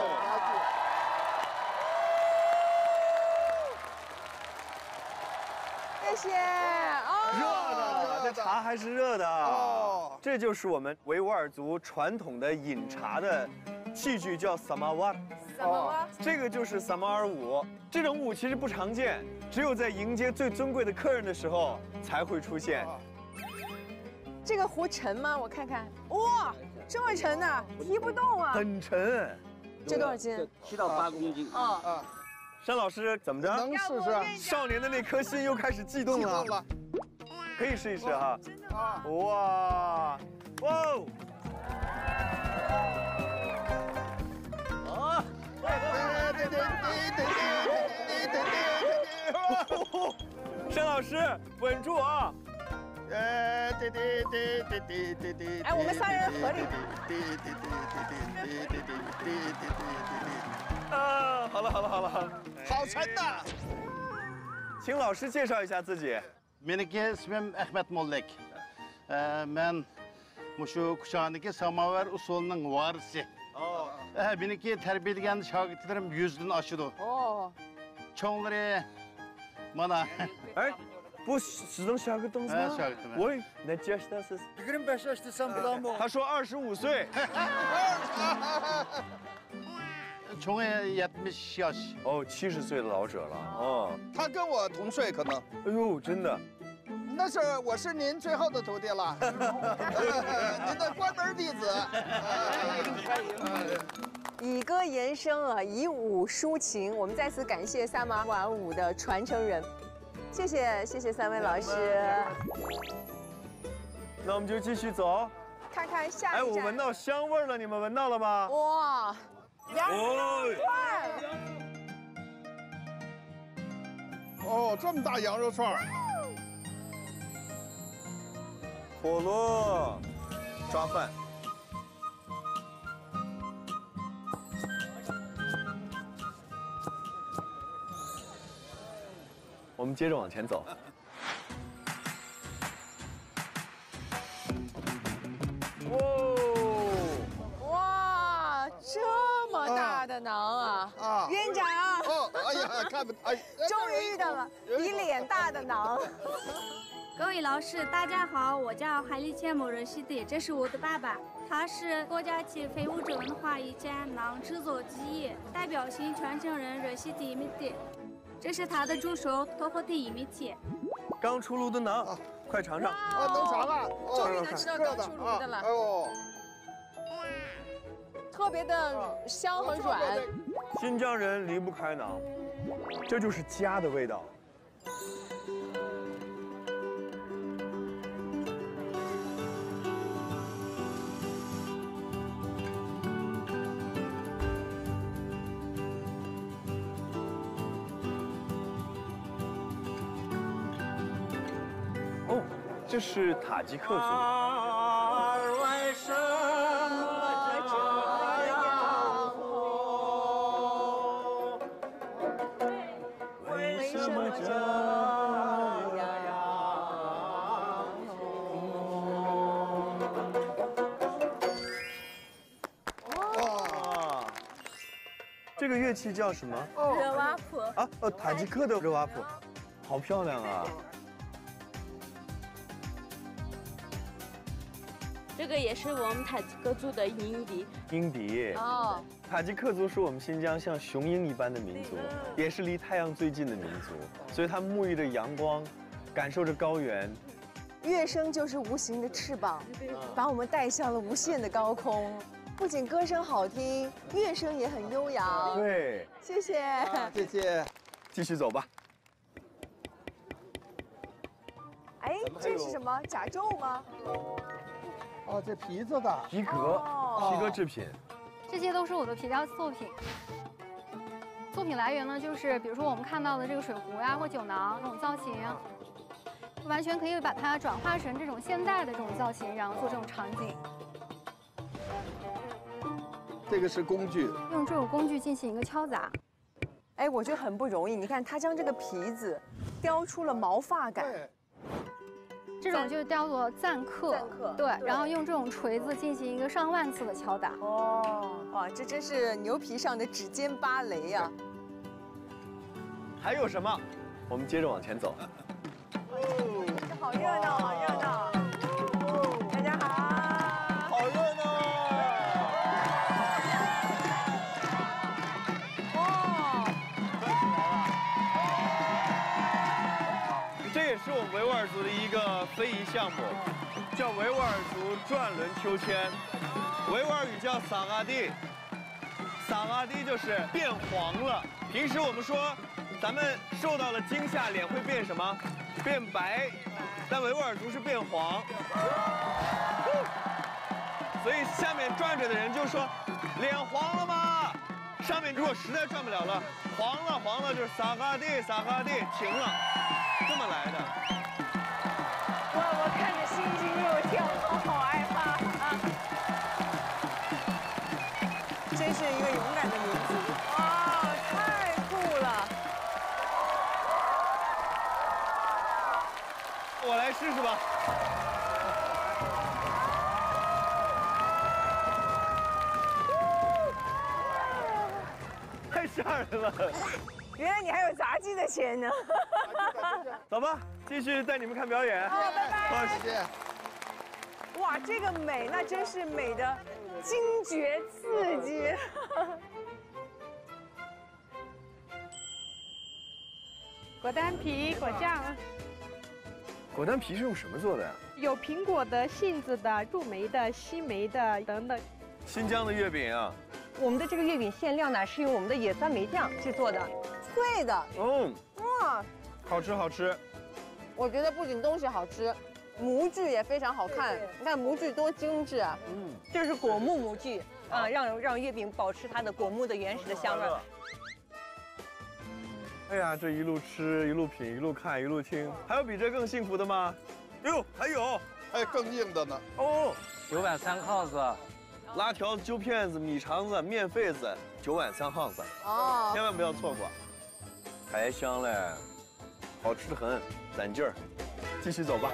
谢谢。 热的，这茶还是热的。哦，这就是我们维吾尔族传统的饮茶的器具，叫萨玛瓦。这个就是萨马尔舞。这种舞其实不常见，只有在迎接最尊贵的客人的时候才会出现。 这个壶沉吗？我看看。哇！这么沉呢，提不动啊！ 很沉， 这多少斤 ？7到8公斤。 啊！ 山老师怎么着？ 能试试？ 少年的那颗心又开始悸动了。可以试一试哈。真的啊！哇！哇！啊！山老师稳住啊！ 哎， 我们3人合力。 啊，好了， 好沉呐！ 请老师介绍一下自己。 Meniki ismim Ahmet Mollik. Men muşu kuşağındaki samavar usulunun varisi. Meniki terbiyeleyen şagirdlerim 100'den aşırı. Çoğunları bana. 不只能下个凳子吗？我那几yaşındasınız? 25 yaşındasın bulan bu. 他说25岁。 从70 yaş。 哦，70岁的老者了。哦， 他跟我同岁可能。 哎呦，真的。 那是我是您最后的徒弟了，您的关门弟子。 以歌言声啊，以舞抒情。我们再次感谢萨马尔舞的传承人。谢谢3位老师。 那我们就继续走， 看看下一站。 哎，我闻到香味了，你们闻到了吗？ 哇，羊肉串！ 哦，这么大羊肉串！ 火锅、抓饭。我们接着往前走。 哇，这么大的馕啊！院长， 哎呀， 看不哎， 终于遇到了比脸大的馕。 各位老师，大家好，我叫海里切莫热西蒂，这是我的爸爸，他是国家级非物质文化遗产馕制作技艺代表性传承人热西蒂伊米蒂，这是他的助手托霍蒂伊米蒂。 刚出炉的馕，快尝尝。 能尝了， 终于能吃到刚出炉的了。 哎呦， 特别的香和软。 新疆人离不开馕，这就是家的味道。哦，这是塔吉克族。 为什么这样活？为什么这样哇，这个乐器叫什么？ 热瓦普啊，塔吉克的热瓦普，好漂亮啊！ 这个也是我们塔吉克族的鹰笛。 鹰笛哦， 塔吉克族是我们新疆像雄鹰一般的民族，也是离太阳最近的民族，所以他们沐浴着阳光，感受着高原。 乐声就是无形的翅膀，把我们带向了无限的高空。不仅歌声好听，乐声也很悠扬。 对， 谢谢， 谢谢。 继续走吧。 哎，这是什么？甲胄吗？ 哦，这皮子的皮革，皮革制品。 这些都是我的皮雕作品。作品来源呢，就是比如说我们看到的这个水壶呀，或酒囊这种造型，完全可以把它转化成这种现代的这种造型，然后做这种场景。 这个是工具， 用这种工具进行一个敲砸。 哎，我觉得很不容易。你看，他将这个皮子雕出了毛发感。 这种就叫做赞刻，对，然后用这种锤子进行一个上万次的敲打。 哦，哇，这真是牛皮上的指尖芭蕾呀！ 还有什么？我们接着往前走。 好热闹，好热闹！大家好， 好热闹！ 哇！ 这也是我们维吾尔族的一个非遗项目，叫维吾尔族转轮秋千，维吾尔语叫撒阿蒂，撒阿蒂就是变黄了。平时我们说，咱们受到了惊吓，脸会变什么？变白，但维吾尔族是变黄。所以下面转着的人就说，脸黄了吗？上面如果实在转不了了，黄了就是撒阿蒂，停了。这么来的， 我看着心惊肉跳，好害怕啊！真是一个勇敢的民族，哇，太酷了！ 我来试试吧。太吓人了！ 原来你还有杂技的潜能。 走吧，继续带你们看表演。 好，拜拜。 好，谢谢。 哇，这个美，那真是美的惊觉刺激。 果丹皮、果酱， 果丹皮是用什么做的呀？ 有苹果的、杏子的、树莓的、西梅的等等。 新疆的月饼啊。 我们的这个月饼馅料呢，是用我们的野酸梅酱制作的， 脆的。 嗯， 哇， 好吃好吃。 我觉得不仅东西好吃，模具也非常好看。你看模具多精致啊！ 嗯，这是果木模具啊，让月饼保持它的果木的原始的香味。 哎呀，这一路吃一路品一路看一路听，还有比这更幸福的吗？哟，还有更硬的呢。 哦 9碗3耗子。 拉条子、揪片子、米肠子、面肺子，9碗3耗子。 哦， 千万不要错过，太香了，好吃的很，攒劲儿。继续走吧。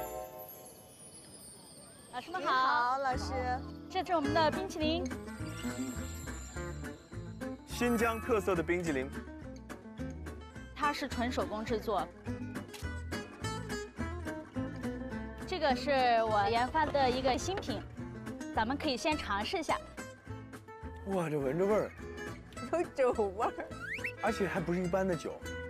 老师们好。 好，老师。 这是我们的冰淇淋。 新疆特色的冰激凌。 它是纯手工制作。这个是我研发的一个新品，咱们可以先尝试一下。 哇，这闻着味儿， 有酒味儿， 而且还不是一般的酒。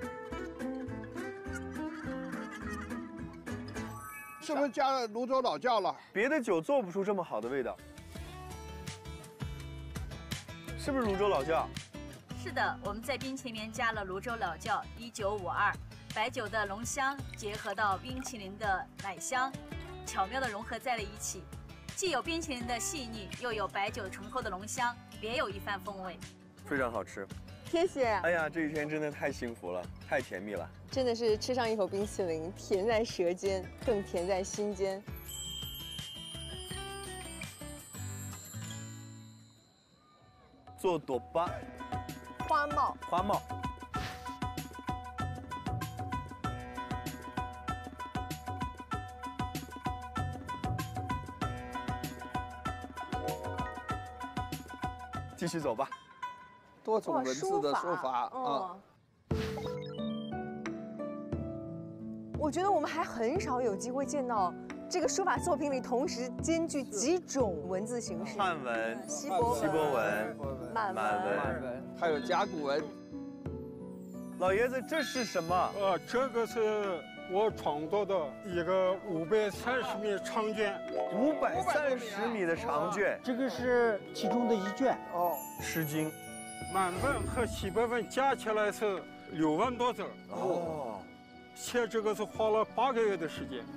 是不是加了泸州老窖了？ 别的酒做不出这么好的味道，是不是泸州老窖？ 是的，我们在冰淇淋加了泸州老窖1952，白酒的浓香结合到冰淇淋的奶香，巧妙地融合在了一起，既有冰淇淋的细腻，又有白酒醇厚的浓香，别有一番风味。 非常好吃， 谢谢。 哎呀，这一天真的太幸福了，太甜蜜了。 真的是吃上一口冰淇淋，甜在舌尖，更甜在心间。 做朵巴， 花帽， 花帽。继续走吧。 多种文字的书法啊。 我觉得我们还很少有机会见到这个书法作品里同时兼具几种文字形式： 汉文、 西伯文、 满文，还有甲骨文。 老爷子，这是什么？ 这个是我创作的一个530米长卷。 530米的长卷， 这个是其中的一卷。 哦，《诗经》。 满文和西伯文加起来是6万多字。 哦。 写这个是花了8个月的时间。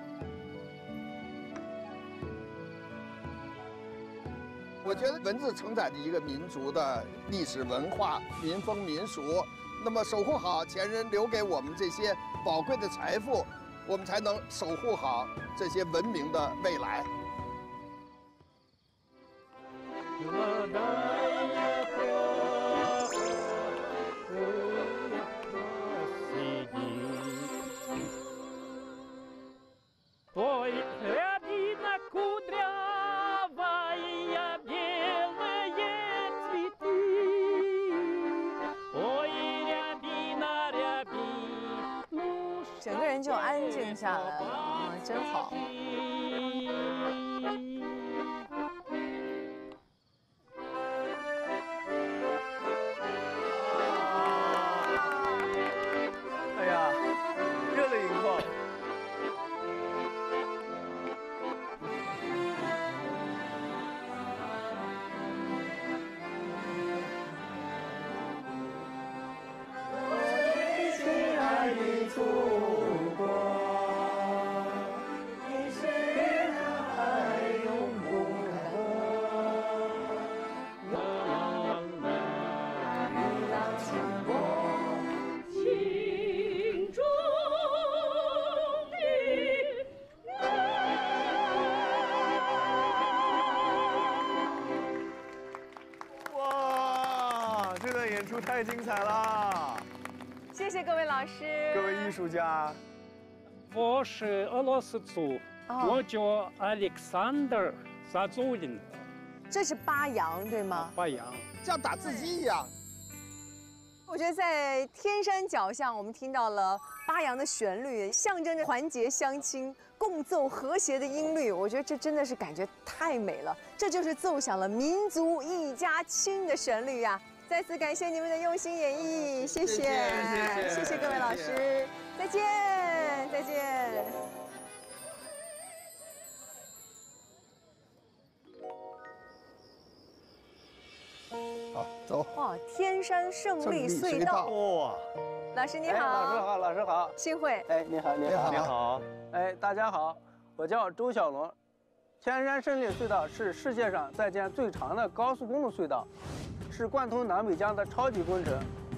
我觉得文字承载着一个民族的历史文化、民风民俗。那么守护好前人留给我们这些宝贵的财富，我们才能守护好这些文明的未来。 整个人就安静下来了，真好。 哎呀，热泪盈眶。亲爱的祖国，你是爱永不可。一浪清波，心中的哇，这段演出太精彩了！ 谢谢各位老师， 各位艺术家。 我是俄罗斯族，我叫 Alexander Zazulin。 这是巴扬，对吗？ 巴扬， 像打字机一样。 我觉得在天山脚下，我们听到了巴扬的旋律，象征着团结乡亲、共奏和谐的音律。我觉得这真的是感觉太美了，这就是奏响了民族一家亲的旋律呀！再次感谢你们的用心演绎，谢谢，谢谢各位老师，再见，再见。 好，走。 哇，天山胜利隧道， 哇！ 老师你好， 老师好，老师好， 幸会。 哎，你好，你好， 你好。 哎，大家好，我叫周小龙。天山胜利隧道是世界上在建最长的高速公路隧道，是贯通南北疆的超级工程。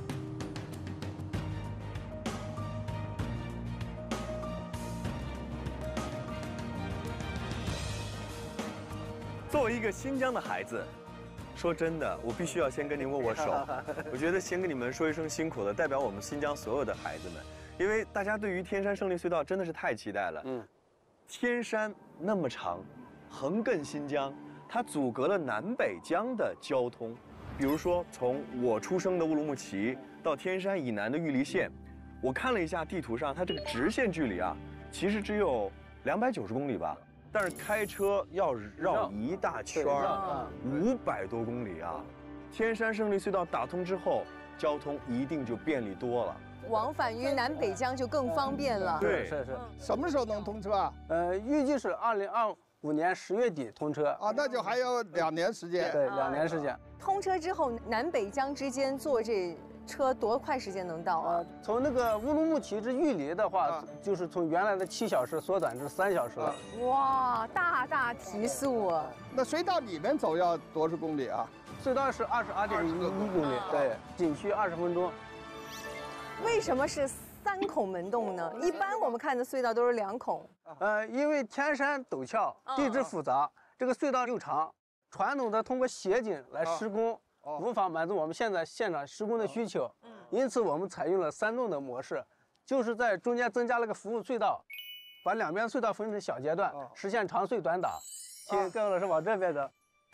作为一个新疆的孩子，说真的，我必须要先跟您握握手。我觉得先跟你们说一声辛苦了，代表我们新疆所有的孩子们，因为大家对于天山胜利隧道真的是太期待了。天山那么长，横亘新疆，它阻隔了南北疆的交通。比如说，从我出生的乌鲁木齐到天山以南的玉梨县， 我看了一下地图上，它这个直线距离啊，其实只有290公里吧，但是开车要绕一大圈，500多公里啊！天山胜利隧道打通之后，交通一定就便利多了， 往返于南北疆就更方便了。 对， 是。 什么时候能通车啊？ 预计是2025年10月底通车啊，那就还有2年时间。 对，2年时间。 通车之后，南北疆之间坐这车多快时间能到啊？ 从那个乌鲁木齐至玉里的话，就是从原来的7小时缩短至3小时了。 哇，大大提速啊！ 那隧道里面走要多少公里啊？ 隧道是22.11公里，对，景区20分钟。 为什么是3孔门洞呢？一般我们看的隧道都是2孔。 因为天山陡峭，地质复杂，这个隧道又长，传统的通过斜井来施工，无法满足我们现在现场施工的需求。因此我们采用了3洞的模式，就是在中间增加了个服务隧道，把2边隧道分成小阶段，实现长隧短打。请各位老师往这边走。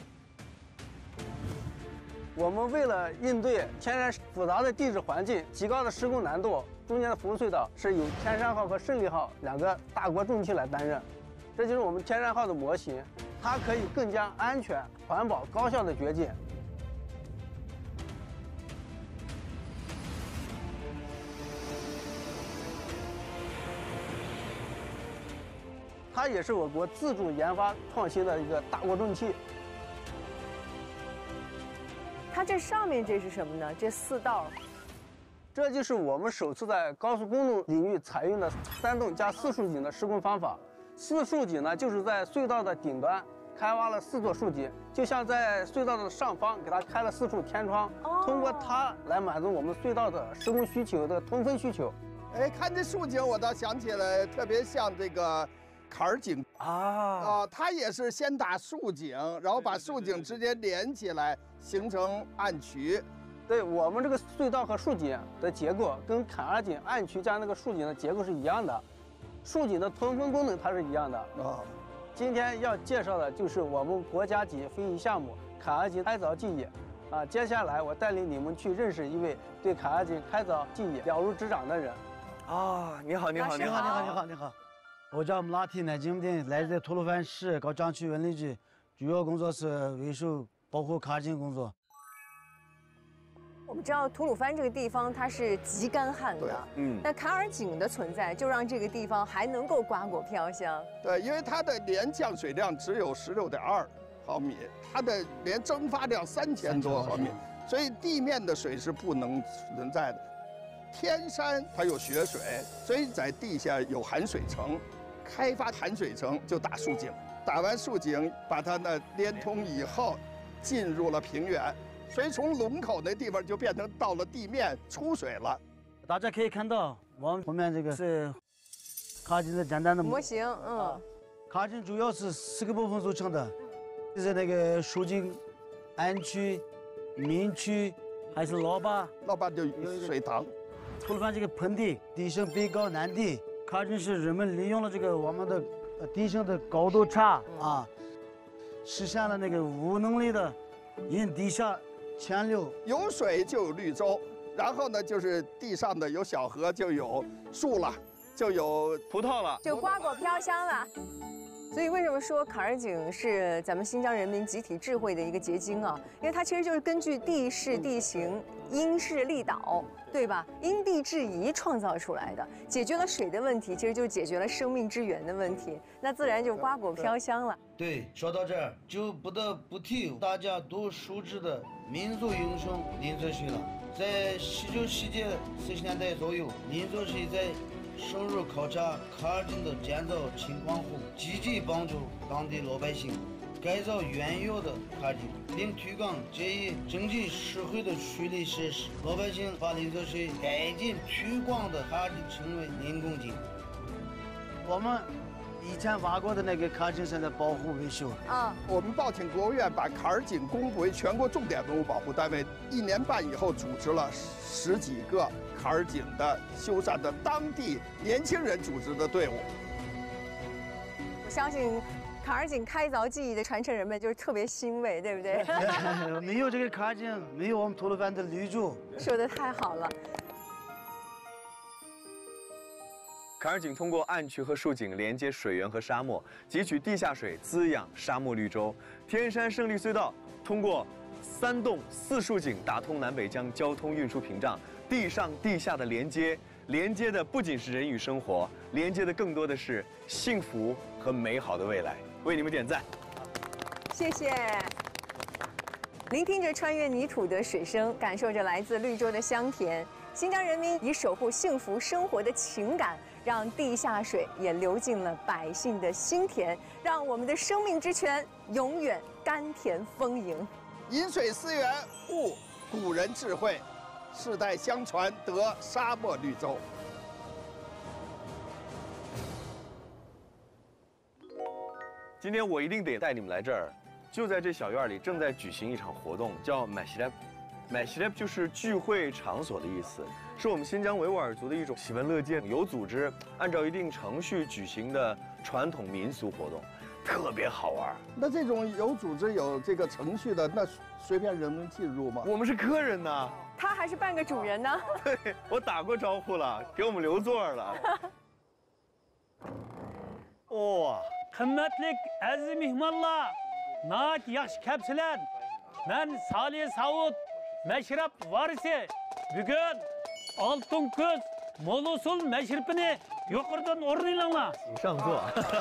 我们为了应对天山复杂的地质环境、极高的施工难度，中间的服务隧道是由天山号和胜利号2个大国重器来担任。这就是我们天山号的模型，它可以更加安全、环保、高效的掘进。它也是我国自主研发创新的一个大国重器。 它这上面这是什么呢？这4道， 这就是我们首次在高速公路领域采用的3洞加4竖井的施工方法。4竖井呢，就是在隧道的顶端开挖了4座竖井，就像在隧道的上方给它开了4处天窗，通过它来满足我们隧道的施工需求的通风需求。 哎，看这竖井，我倒想起来，特别像这个坎儿井它也是先打竖井，然后把竖井之间连起来，形成暗渠。 对，我们这个隧道和竖井的结构跟坎儿井、暗渠加那个竖井的结构是一样的，竖井的通风功能它是一样的。今天要介绍的就是我们国家级非遗项目坎儿井开凿技艺。接下来我带领你们去认识一位对坎儿井开凿技艺了如指掌的人。 你好。 我叫穆拉提乃金丁，来自吐鲁番市高江区文旅局，主要工作是维修保护坎儿井工作。 我们知道吐鲁番这个地方它是极干旱的，那坎儿井的存在就让这个地方还能够瓜果飘香。 对，因为它的年降水量只有16.2毫米，它的年蒸发量3000多毫米，所以地面的水是不能存在的。天山它有雪水，所以在地下有含水层，开发含水层就打竖井，打完竖井把它呢连通以后，进入了平原，所以从龙口那地方就变成到了地面出水了。 大家可以看到，我们后面这个是坎儿井的简单的模型， 坎儿井主要是4个部分组成的，就是那个竖井、暗渠、明渠，还是捞坝就水塘。 吐鲁番这个盆地地形北高南低，坎儿井是人们利用了这个我们的地形的高度差实现了那个无能力的引地下潜流。 有水就有绿洲，然后呢就是地上的有小河就有树了，就有葡萄了， 就瓜果飘香了。所以为什么说坎儿井是咱们新疆人民集体智慧的一个结晶啊？因为它其实就是根据地势、地形、因势利导，对吧？因地制宜创造出来的，解决了水的问题，其实就解决了生命之源的问题，那自然就瓜果飘香了。 对，说到这儿就不得不提大家都熟知的民族英雄林则徐了。在19世纪40年代左右，林则徐在深入考察坎儿井的建造情况后，积极帮助当地老百姓改造原有的坎儿井，并推广这一经济实惠的水利设施。老百姓把林则徐改进推广的坎儿井称为林公井。 我们以前挖过的那个坎儿井现在保护维修。 我们报请国务院把坎儿井公布为全国重点文物保护单位，1年半以后组织了10几个坎儿井的修缮的当地年轻人组织的队伍。 我相信坎儿井开凿技艺的传承人们就是特别欣慰，对不对？ 没有这个坎儿井，没有我们吐鲁番的绿洲。 说得太好了。 坎儿井通过暗渠和竖井连接水源和沙漠，汲取地下水滋养沙漠绿洲。天山胜利隧道通过3洞4竖井打通南北疆交通运输屏障，地上地下的连接的不仅是人与生活，连接的更多的是幸福和美好的未来。为你们点赞， 谢谢。聆听着穿越泥土的水声，感受着来自绿洲的香甜。新疆人民以守护幸福生活的情感，让地下水也流进了百姓的心田，让我们的生命之泉永远甘甜丰盈。 饮水思源，悟古人智慧，世代相传得沙漠绿洲。 今天我一定得带你们来这儿，就在这小院里正在举行一场活动，叫买西莱。买西莱就是聚会场所的意思，是我们新疆维吾尔族的一种喜闻乐见、有组织、按照一定程序举行的传统民俗活动，特别好玩。 那这种有组织、有这个程序的，那随便人能进入吗？ 我们是客人呢。 他还是半个主人呢。 对，我打过招呼了，给我们留座了。哇 ！Hürmetlik aziz mehmonlar, nat yaxshi kelibsizlar. Men Salih Saud Meşrep varisi bugün Altın Köz Molusul meşrepini yukarıdan orlaylanlar. 请上座。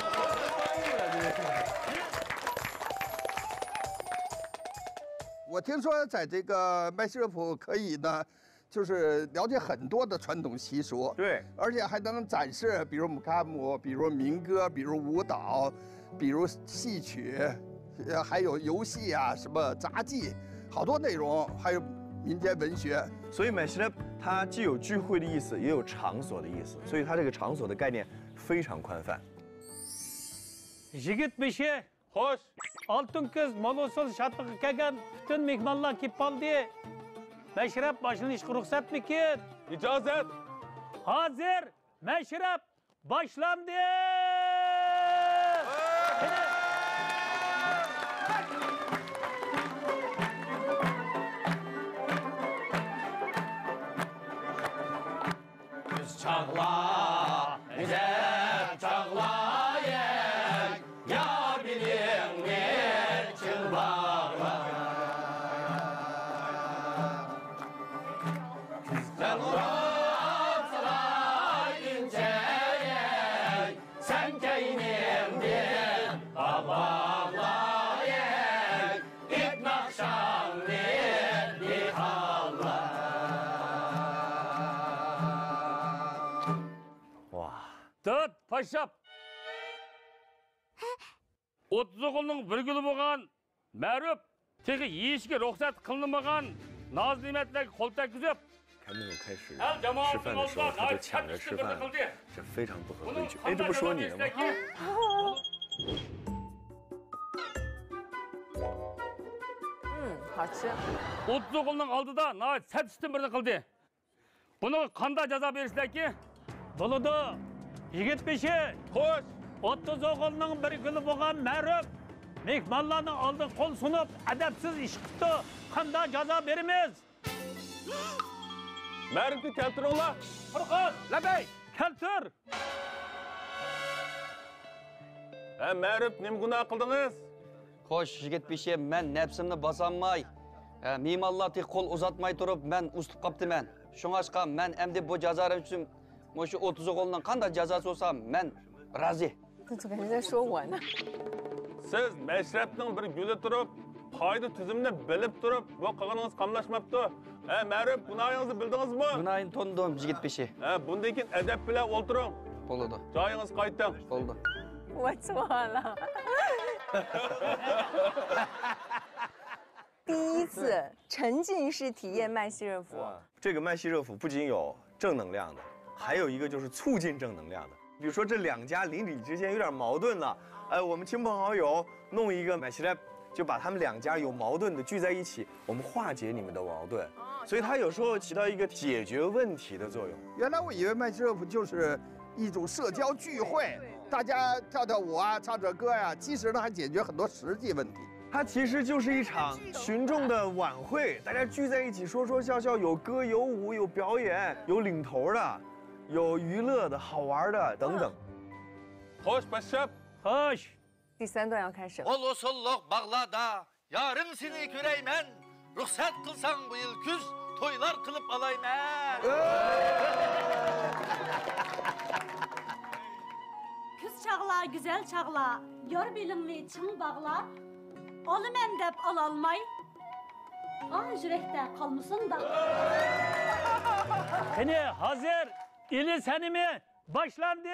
我听说在这个麦西热普可以呢，就是了解很多的传统习俗， 对， 而且还能展示，比如姆卡姆，比如民歌，比如舞蹈，比如戏曲，还有游戏啊，什么杂技，好多内容，还有民间文学。 所以买西莱它既有聚会的意思，也有场所的意思，所以它这个场所的概念非常宽泛。 Yigit-beshi, hoş. Altın Köz Molusul şatlığı kelgan bütün mehmonlar kelib qoldi. Meşrep başlanışga ruxsatmikin? İcazet. Hozir meşrep boshlandi. Çağla, güzel çağlayın, yar bilin bir çılbağla. Sen uğrat saray inceyin, sen keynimdin babağlayın, İp nakşanlin bir halla. Dört paşap. 30 o'g'ilning bir guli bo'lgan Ma'ruf tegi yeyishga ruxsat qilinmagan noz ne'matlarga qo'l tekkizib 看那种开始吃饭的时候他就抢着吃饭，这非常不合规矩。哎，这不说你了吗？ 好吃。 30 o'g'ilning oldida noz satishdan birini qildi. Buni qanday jazo berishlarki? Bo'ladi. Yigit-beshi. Xo'sh. 30 o'g'ilning bir guli bo'lgan Ma'ruf mehmonlarning oldida qo'l sunib adabsiz ish qildi. Qanday jazo beramiz? Ma'rufni keltiringlar. Furqat, labay, keltir. Ma'ruf, nima gunoh qildingiz? Xo'sh, Yigit-beshi, men nafsimni bosolmay, mehmonlarga qo'l uzatmay turib, men ustib qoptiman. Shungashqa men endi bu jazolar uchun shu 30 o'g'ilning qanday jazosi bo'lsa, men rozi. 这感觉在说我呢。 Siz Meşrepning bir guli turib, qoida tuzumni bilib turib, bu qilganingiz qamlashmabdi. Ma'ruf, gunohingizni bildingizmi? Gunohimni tondim, Yigit-beshi. Bundan keyin adab bilan o'tiring. Bo'ladi. Joyingiz qayting. Bo'ldi. 我错了。第一次沉浸式体验麦西热甫。 这个麦西热甫不仅有正能量的，还有一个就是促进正能量的。比如说这两家邻里之间有点矛盾了，我们亲朋好友弄一个麦西莱，就把他们两家有矛盾的聚在一起，我们化解你们的矛盾。所以它有时候起到一个解决问题的作用。 原来我以为麦西热甫就是一种社交聚会，大家跳跳舞啊，唱唱歌呀，其实呢还解决很多实际问题。 它其实就是一场群众的晚会，大家聚在一起说说笑笑，有歌有舞有表演有领头的， 有娱乐的好玩的等等。 第3段要开始了。 Olosolluk bağlada yarın seni göreymen. Ruhsat kılsan bu yıl küz toylar kılıp alaymen. Küz çağla, güzel çağla, yor bilimli çın bağla. Onu men dep alalmay. Ah yürekte kalmışsın da. Seni hazır, ili seni mi? Başlandı.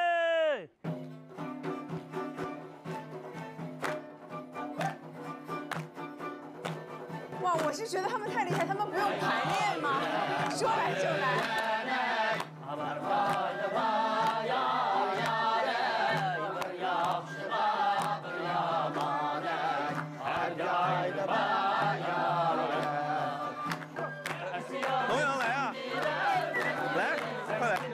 哇，我是觉得他们太厉害，他们不用排练吗？说来就来。 龙阳来啊！来，快来！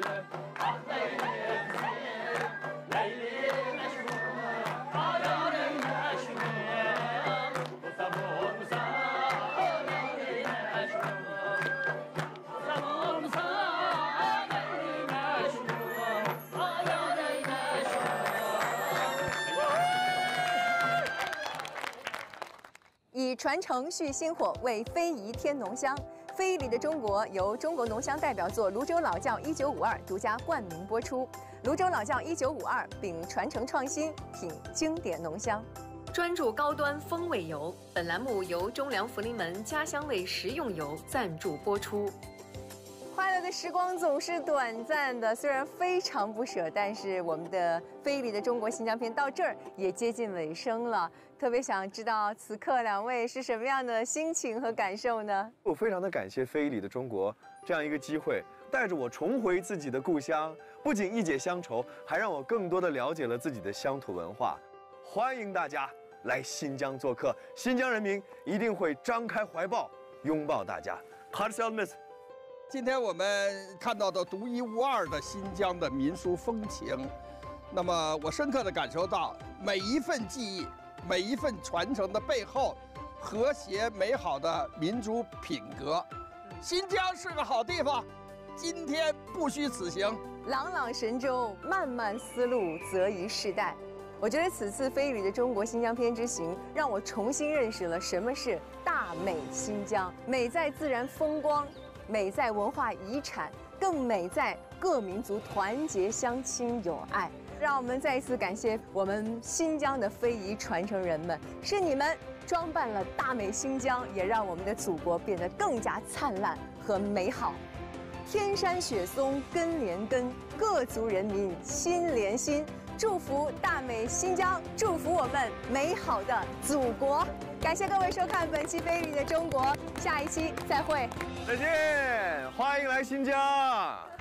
以传承续薪火，为非遗添浓香。非遗里的中国由中国浓香代表作《泸州老窖1952》独家冠名播出。泸州老窖1952秉传承创新，品经典浓香。 专注高端风味油，本栏目由中粮福临门家乡味食用油赞助播出。 快乐的时光总是短暂的，虽然非常不舍，但是我们的非遗里的中国新疆篇到这儿也接近尾声了。特别想知道此刻2位是什么样的心情和感受呢？ 我非常的感谢非遗里的中国这样一个机会，带着我重回自己的故乡，不仅一解乡愁，还让我更多的了解了自己的乡土文化。欢迎大家来新疆做客，新疆人民一定会张开怀抱拥抱大家。 今天我们看到的独一无二的新疆的民俗风情，那么我深刻地感受到每一份记忆、每一份传承的背后，和谐美好的民族品格。新疆是个好地方，今天不虚此行。 朗朗神州，漫漫丝路，泽宜世代。我觉得此次非遗里的中国新疆篇之行，让我重新认识了什么是大美新疆。美在自然风光，美在文化遗产，更美在各民族团结相亲友爱。让我们再一次感谢我们新疆的非遗传承人们，是你们装扮了大美新疆，也让我们的祖国变得更加灿烂和美好。天山雪松根连根，各族人民心连心。祝福大美新疆，祝福我们美好的祖国。感谢各位收看本期《非遗里的中国》，下一期再会。 再见，欢迎来新疆。